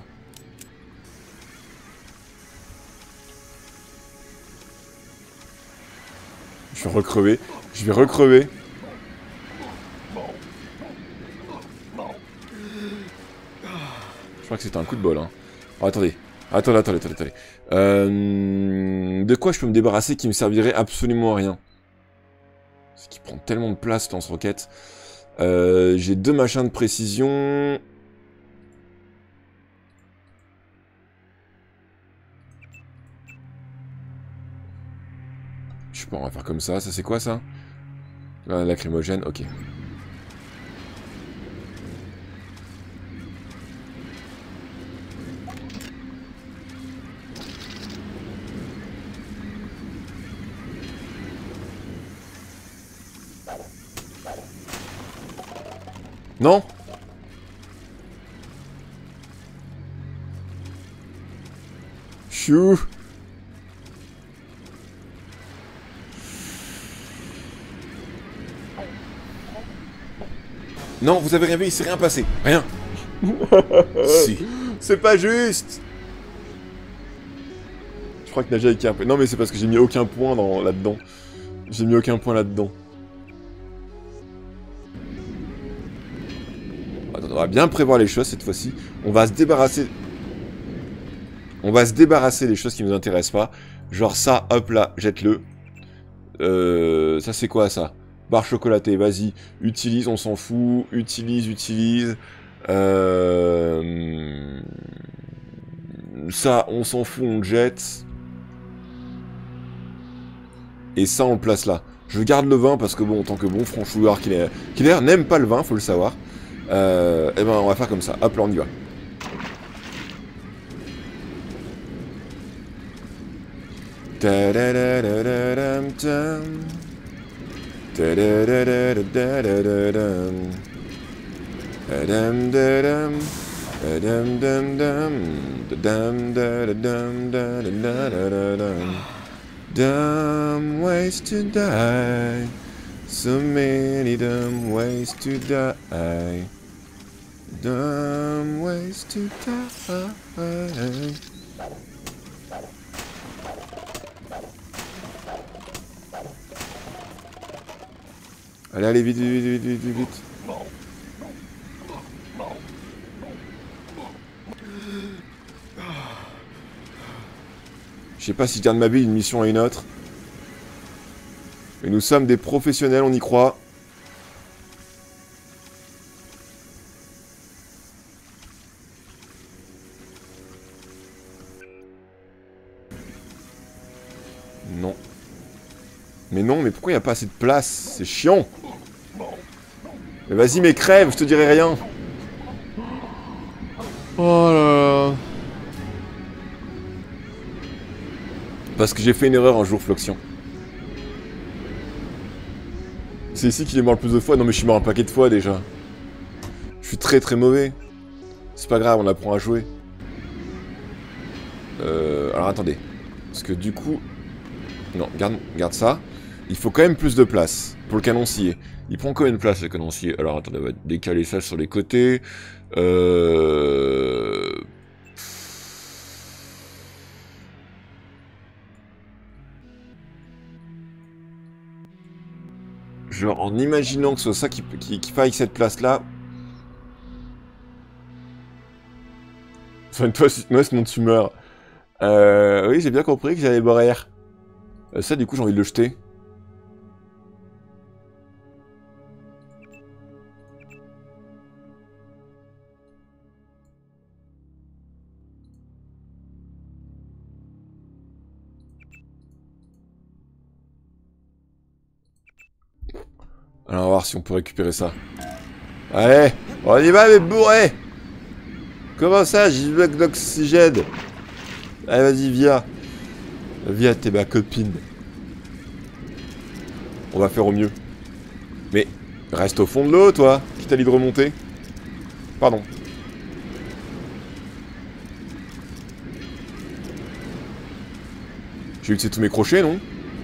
Je vais recrever, je vais recrever. Je crois que c'était un coup de bol. Hein. Oh, attendez. Attendez, attendez, attendez, attendez. Euh, de quoi je peux me débarrasser qui me servirait absolument à rien? Ce qui prend tellement de place, lance-roquette. Euh, J'ai deux machins de précision. Je sais pas, on va faire comme ça. Ça, c'est quoi, ça? Ah, lacrymogène, ok. Non? Chou. Non, vous avez rien vu, il s'est rien passé. Rien. Si. C'est pas juste. Je crois que Naja est un peu... Non mais c'est parce que j'ai mis aucun point dans... là-dedans. J'ai mis aucun point là-dedans. On va bien prévoir les choses cette fois-ci. On va se débarrasser... On va se débarrasser des choses qui nous intéressent pas. Genre ça, hop là, jette-le. Euh, ça c'est quoi ça? Barre chocolatée, vas-y. Utilise, on s'en fout. Utilise, utilise. Euh... Ça, on s'en fout, on le jette. Et ça, on le place là. Je garde le vin parce que bon, en tant que bon franchouillard qu'il est, qu'il est, n'aime pas le vin, faut le savoir. Euh, et ben on va faire comme ça, hop là on y va. Dumb ways to die. So many dumb ways to die. Dumb ways to die. Allez, allez, vite, vite, vite, vite, vite, vite. Je sais pas si je garde ma vie d'une mission à une autre. Mais nous sommes des professionnels, on y croit. Non. Mais non, mais pourquoi il n'y a pas assez de place? C'est chiant. Mais vas-y, mais crève, je te dirai rien. Oh là là. Parce que j'ai fait une erreur un jour, Floxion. C'est ici qu'il est mort le plus de fois. Non mais je suis mort un paquet de fois déjà. Je suis très très mauvais. C'est pas grave, on apprend à jouer. Euh, alors attendez. Parce que du coup... Non, garde, garde ça. Il faut quand même plus de place pour le canoncier. Il prend combien de place le canoncier? Alors attendez, on va décaler ça sur les côtés. Euh... Genre en imaginant que ce soit ça qui, qui, qui faille cette place-là. Soigne-toi, moi sinon tu meurs. Euh, oui, j'ai bien compris que j'allais mourir. Euh, ça, du coup, j'ai envie de le jeter. Alors, on va voir si on peut récupérer ça. Allez, on y va, mais bourré! Comment ça, j'ai bloc d'oxygène? Allez, vas-y, viens. Viens, t'es ma copine. On va faire au mieux. Mais, reste au fond de l'eau, toi, qui t'a dit de remonter. Pardon. J'ai utilisé tous mes crochets, non?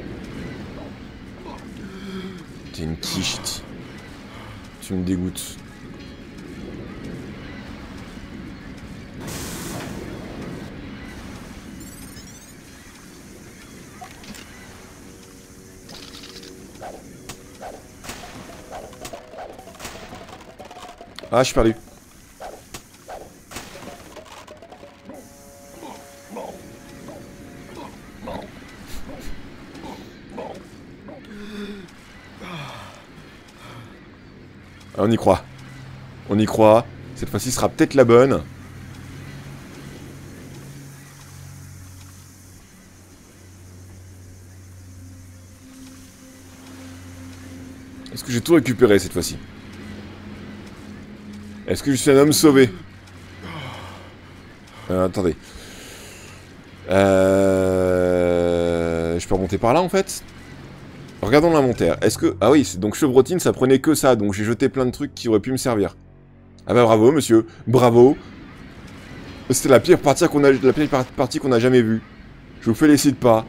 T'es une quiche. Tu me dégoûtes. Ah, je suis perdu. On y croit. On y croit. Cette fois-ci sera peut-être la bonne. Est-ce que j'ai tout récupéré cette fois-ci? Est-ce que je suis un homme sauvé? euh, Attendez. Euh... Je peux remonter par là en fait? Regardons l'inventaire. Est-ce que... Ah oui, donc chevrotine, ça prenait que ça. Donc j'ai jeté plein de trucs qui auraient pu me servir. Ah bah bravo, monsieur. Bravo. C'était la pire partie qu'on a... la pire partie qu'on a jamais vue. Je vous félicite pas.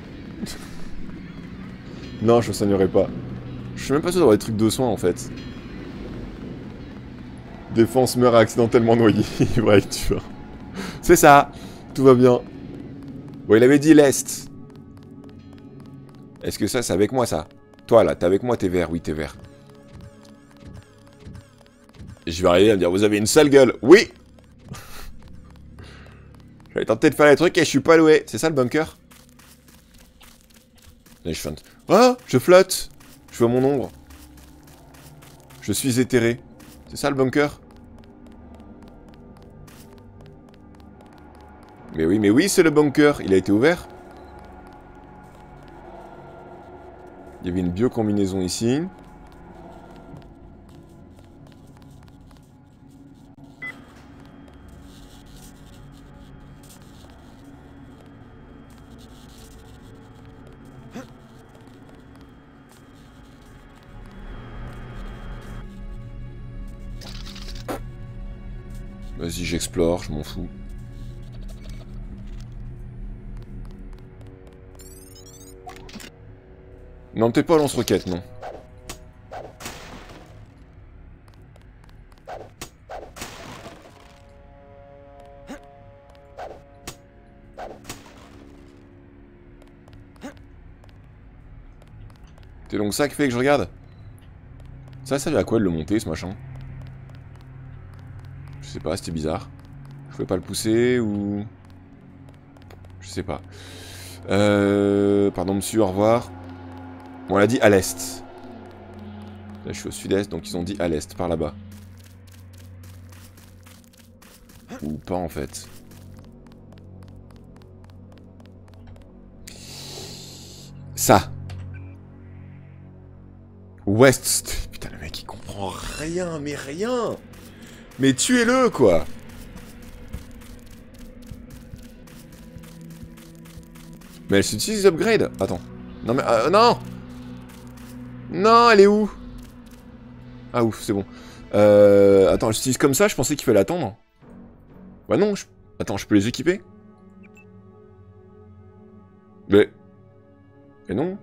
Non, je ne soignerai pas. Je suis même pas sûr d'avoir des trucs de soins en fait. Défense meurt accidentellement noyé. Ouais, tu vois. C'est ça. Tout va bien. Bon, il avait dit l'Est. Est-ce que ça, c'est avec moi, ça? Toi, là, t'es avec moi, t'es vert. Oui, t'es vert. Et je vais arriver à me dire, vous avez une sale gueule. Oui. J'avais tenté de faire les trucs et je suis pas loué. C'est ça, le bunker? Allez, je flotte. Ah, je flotte. Je vois mon ombre. Je suis éthéré. C'est ça, le bunker? Mais oui, mais oui, c'est le bunker. Il a été ouvert. Il y avait une biocombinaison ici. Vas-y, j'explore, je m'en fous. Non, peut-être pas lance-roquette, non. C'est donc ça qui fait que je regarde? Ça, ça servait à quoi de le monter, ce machin? Je sais pas, c'était bizarre. Je pouvais pas le pousser, ou... Je sais pas. Euh... Pardon monsieur, au revoir. Bon, on l'a dit à l'est. Là je suis au sud-est, donc ils ont dit à l'est, par là-bas. Ou pas en fait. Ça. West. Putain, le mec il comprend rien, mais rien. Mais tuez-le quoi. Mais elle s'utilise les upgrades. Attends. Non mais... Euh, non. Non, elle est où? Ah ouf, c'est bon. Euh... Attends, je l'utilise comme ça, je pensais qu'il fallait attendre. Bah non, je... Attends, je peux les équiper? Mais... Mais non.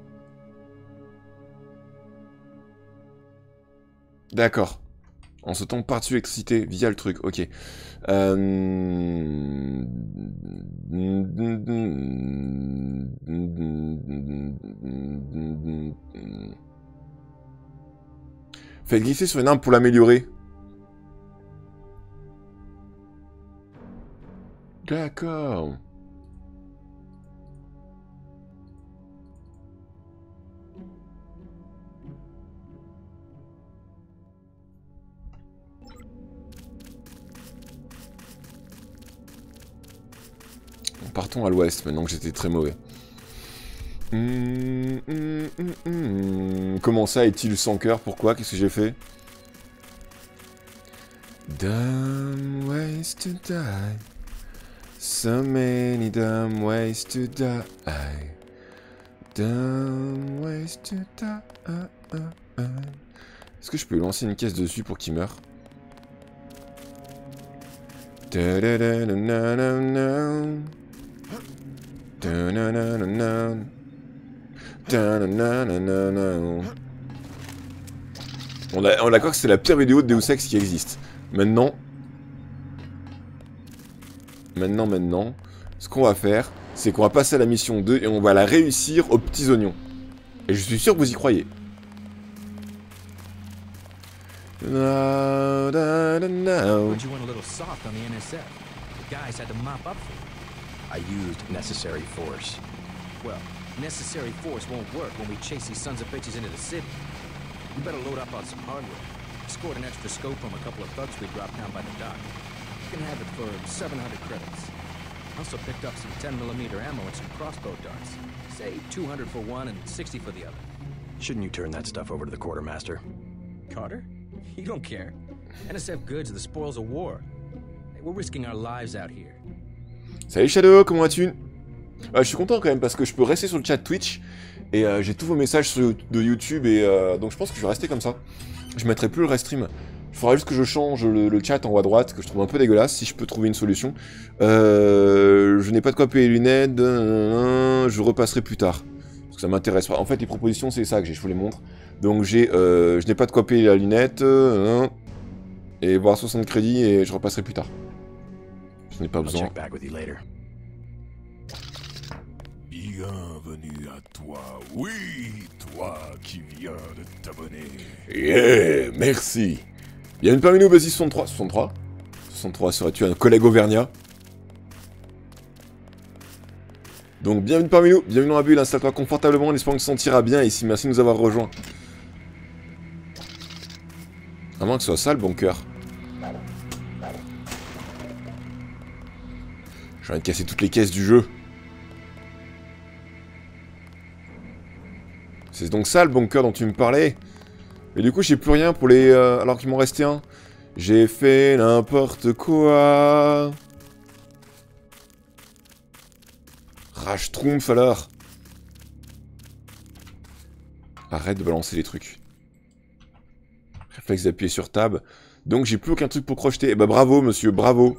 D'accord. En sautant par-dessus l'électricité via le truc, ok. Euh... Faites glisser sur une arme pour l'améliorer. D'accord. Partons à l'ouest, maintenant que j'étais très mauvais. Mmh, mmh, mmh, mmh. Comment ça, est-il sans cœur? Pourquoi? Qu'est-ce que j'ai fait? Dumb ways to die. So many dumb ways to die. Dumb ways to die. Est-ce que je peux lancer une caisse dessus pour qu'il meure? Da da da da da da da. On a, on a quoi que c'est la pire vidéo de Deus Ex qui existe. Maintenant, maintenant, maintenant, ce qu'on va faire, c'est qu'on va passer à la mission deux et on va la réussir aux petits oignons. Et je suis sûr que vous y croyez. No, no, no, no. I used necessary force. Well, necessary force won't work when we chase these sons of bitches into the city. You better load up on some hardware. I scored an extra scope from a couple of thugs we dropped down by the dock. You can have it for seven hundred credits. I also picked up some ten millimeter ammo and some crossbow darts. Say two hundred for one and sixty for the other. Shouldn't you turn that stuff over to the quartermaster? Carter? You don't care. N S F goods are the spoils of war. Hey, we're risking our lives out here. Salut Shadow, comment vas-tu? euh, Je suis content quand même parce que je peux rester sur le chat Twitch et euh, j'ai tous vos messages sur, de YouTube et euh, donc je pense que je vais rester comme ça. Je mettrai plus le restream. Il faudra juste que je change le, le chat en haut à droite que je trouve un peu dégueulasse si je peux trouver une solution. Euh, je n'ai pas de quoi payer les lunettes, euh, je repasserai plus tard parce que ça m'intéresse pas. En fait les propositions c'est ça que j'ai, je vous les montre. Donc j'ai, euh, je n'ai pas de quoi payer la lunette euh, et voir soixante crédits et je repasserai plus tard. Je n'ai pas besoin. Bienvenue à toi, oui, toi qui viens de t'abonner. Yeah, merci. Bienvenue parmi nous, vas-y, soixante-trois. soixante-trois soixante-trois, serais-tu un collègue auvergnat? Donc, bienvenue parmi nous, bienvenue dans la bulle, installe-toi confortablement, en espérant que tu te sentiras bien ici. Merci de nous avoir rejoints. À moins que ce soit ça le bunker. J'ai envie de casser toutes les caisses du jeu. C'est donc ça le bunker dont tu me parlais. Et du coup j'ai plus rien pour les... Euh, alors qu'il m'en restait un. J'ai fait n'importe quoi. Rage Trumpf alors. Arrête de balancer les trucs. Réflexe d'appuyer sur tab. Donc j'ai plus aucun truc pour crocheter. Eh bah bravo monsieur, bravo.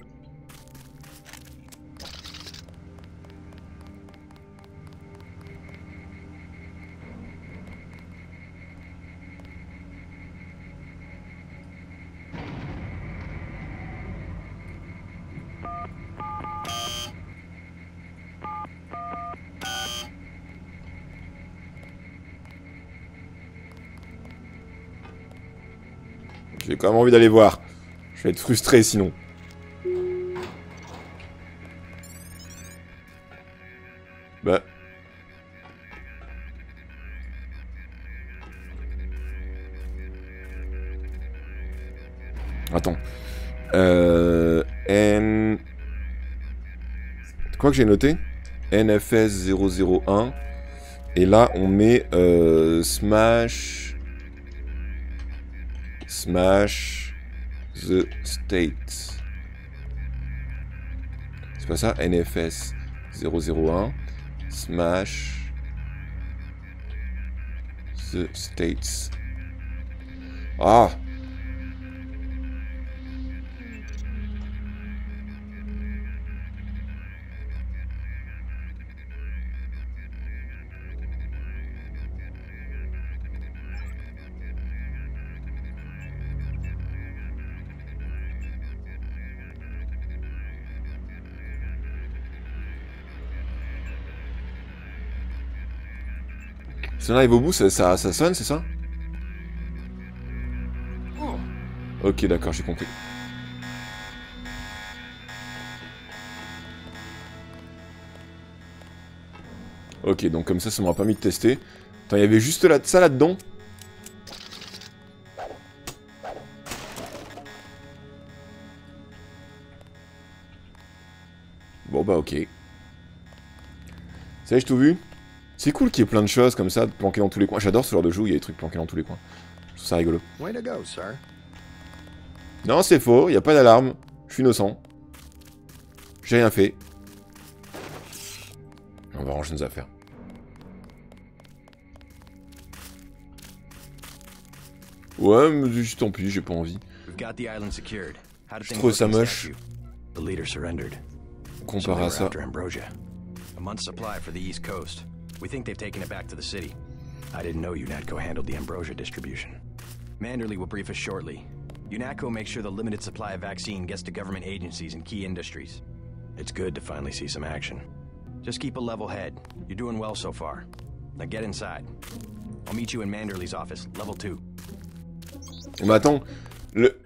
J'ai quand même envie d'aller voir. Je vais être frustré sinon. Bah, Attends. Euh... N... Quoi que j'ai noté? N F S zéro zéro un. Et là, on met euh, Smash... Smash... The State. C'est pas ça? N F S zéro zéro un. Smash... The States. Ah! Si on arrive au bout, ça, ça, ça sonne, c'est ça? Ok, d'accord, j'ai compris. Ok, donc comme ça, ça m'aura permis de tester. Attends, il y avait juste là, ça là-dedans. Bon bah ok. Ça y est, j'ai tout vu. C'est cool qu'il y ait plein de choses comme ça, planquées dans tous les coins. J'adore ce genre de jeu où il y a des trucs planqués dans tous les coins. Je trouve ça rigolo. Way to go, sir. Non, c'est faux, il n'y a pas d'alarme. Je suis innocent. J'ai rien fait. On va ranger nos affaires. Ouais, mais juste tant pis, j'ai pas envie. Je trouve ça moche. Comparé à ça. A month's supply for the East Coast. We think they've taken it back to the city. I didn't know UNATCO handled the Ambrosia distribution. Manderley will brief us shortly. UNATCO makes sure the limited supply of vaccine gets to government agencies and key industries. It's good to finally see some action. Just keep a level head. You're doing well so far. Now get inside. I'll meet you in Manderley's office, level two. Mais attends, le...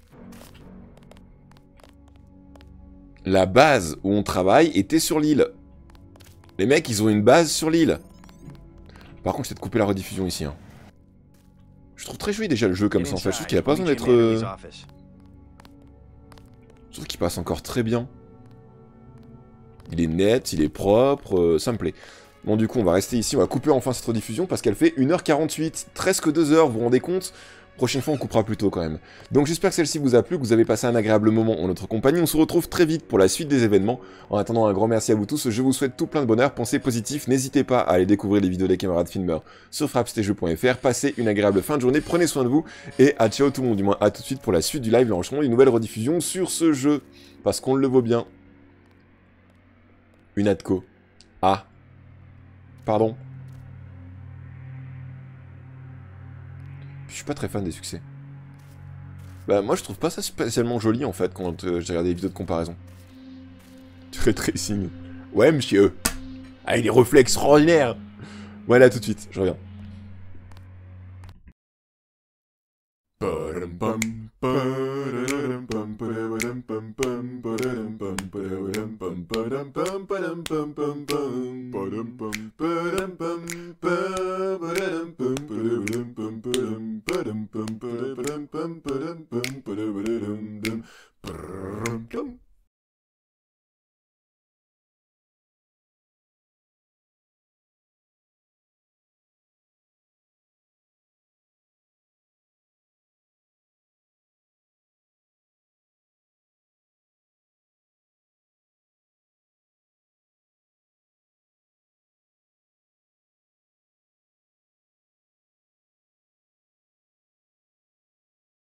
La base où on travaille était sur l'île. Les mecs, ils ont une base sur l'île. Par contre, c'est de couper la rediffusion ici. Hein. Je trouve très joli déjà le jeu comme ça en fait. Je trouve qu'il a pas besoin d'être... Euh... Je trouve qu'il passe encore très bien. Il est net, il est propre, euh, ça me plaît. Bon du coup, on va rester ici, on va couper enfin cette rediffusion parce qu'elle fait une heure quarante-huit. Presque deux heures, vous vous rendez compte ? Prochaine fois, on coupera plus tôt quand même. Donc j'espère que celle-ci vous a plu, que vous avez passé un agréable moment en notre compagnie. On se retrouve très vite pour la suite des événements. En attendant, un grand merci à vous tous. Je vous souhaite tout plein de bonheur. Pensez positif. N'hésitez pas à aller découvrir les vidéos des camarades filmeurs sur frappe c jeux point f r. Passez une agréable fin de journée. Prenez soin de vous. Et à ciao tout le monde. Du moins, à tout de suite pour la suite du live, l'enchaînement d'une nouvelle rediffusion sur ce jeu. Parce qu'on le vaut bien. UNATCO. Ah. Pardon. Je suis pas très fan des succès. Bah moi je trouve pas ça spécialement joli en fait quand euh, j'ai regardé des vidéos de comparaison. Ray tracing. Ouais monsieur. Avec des reflets extraordinaires. Voilà tout de suite, je reviens.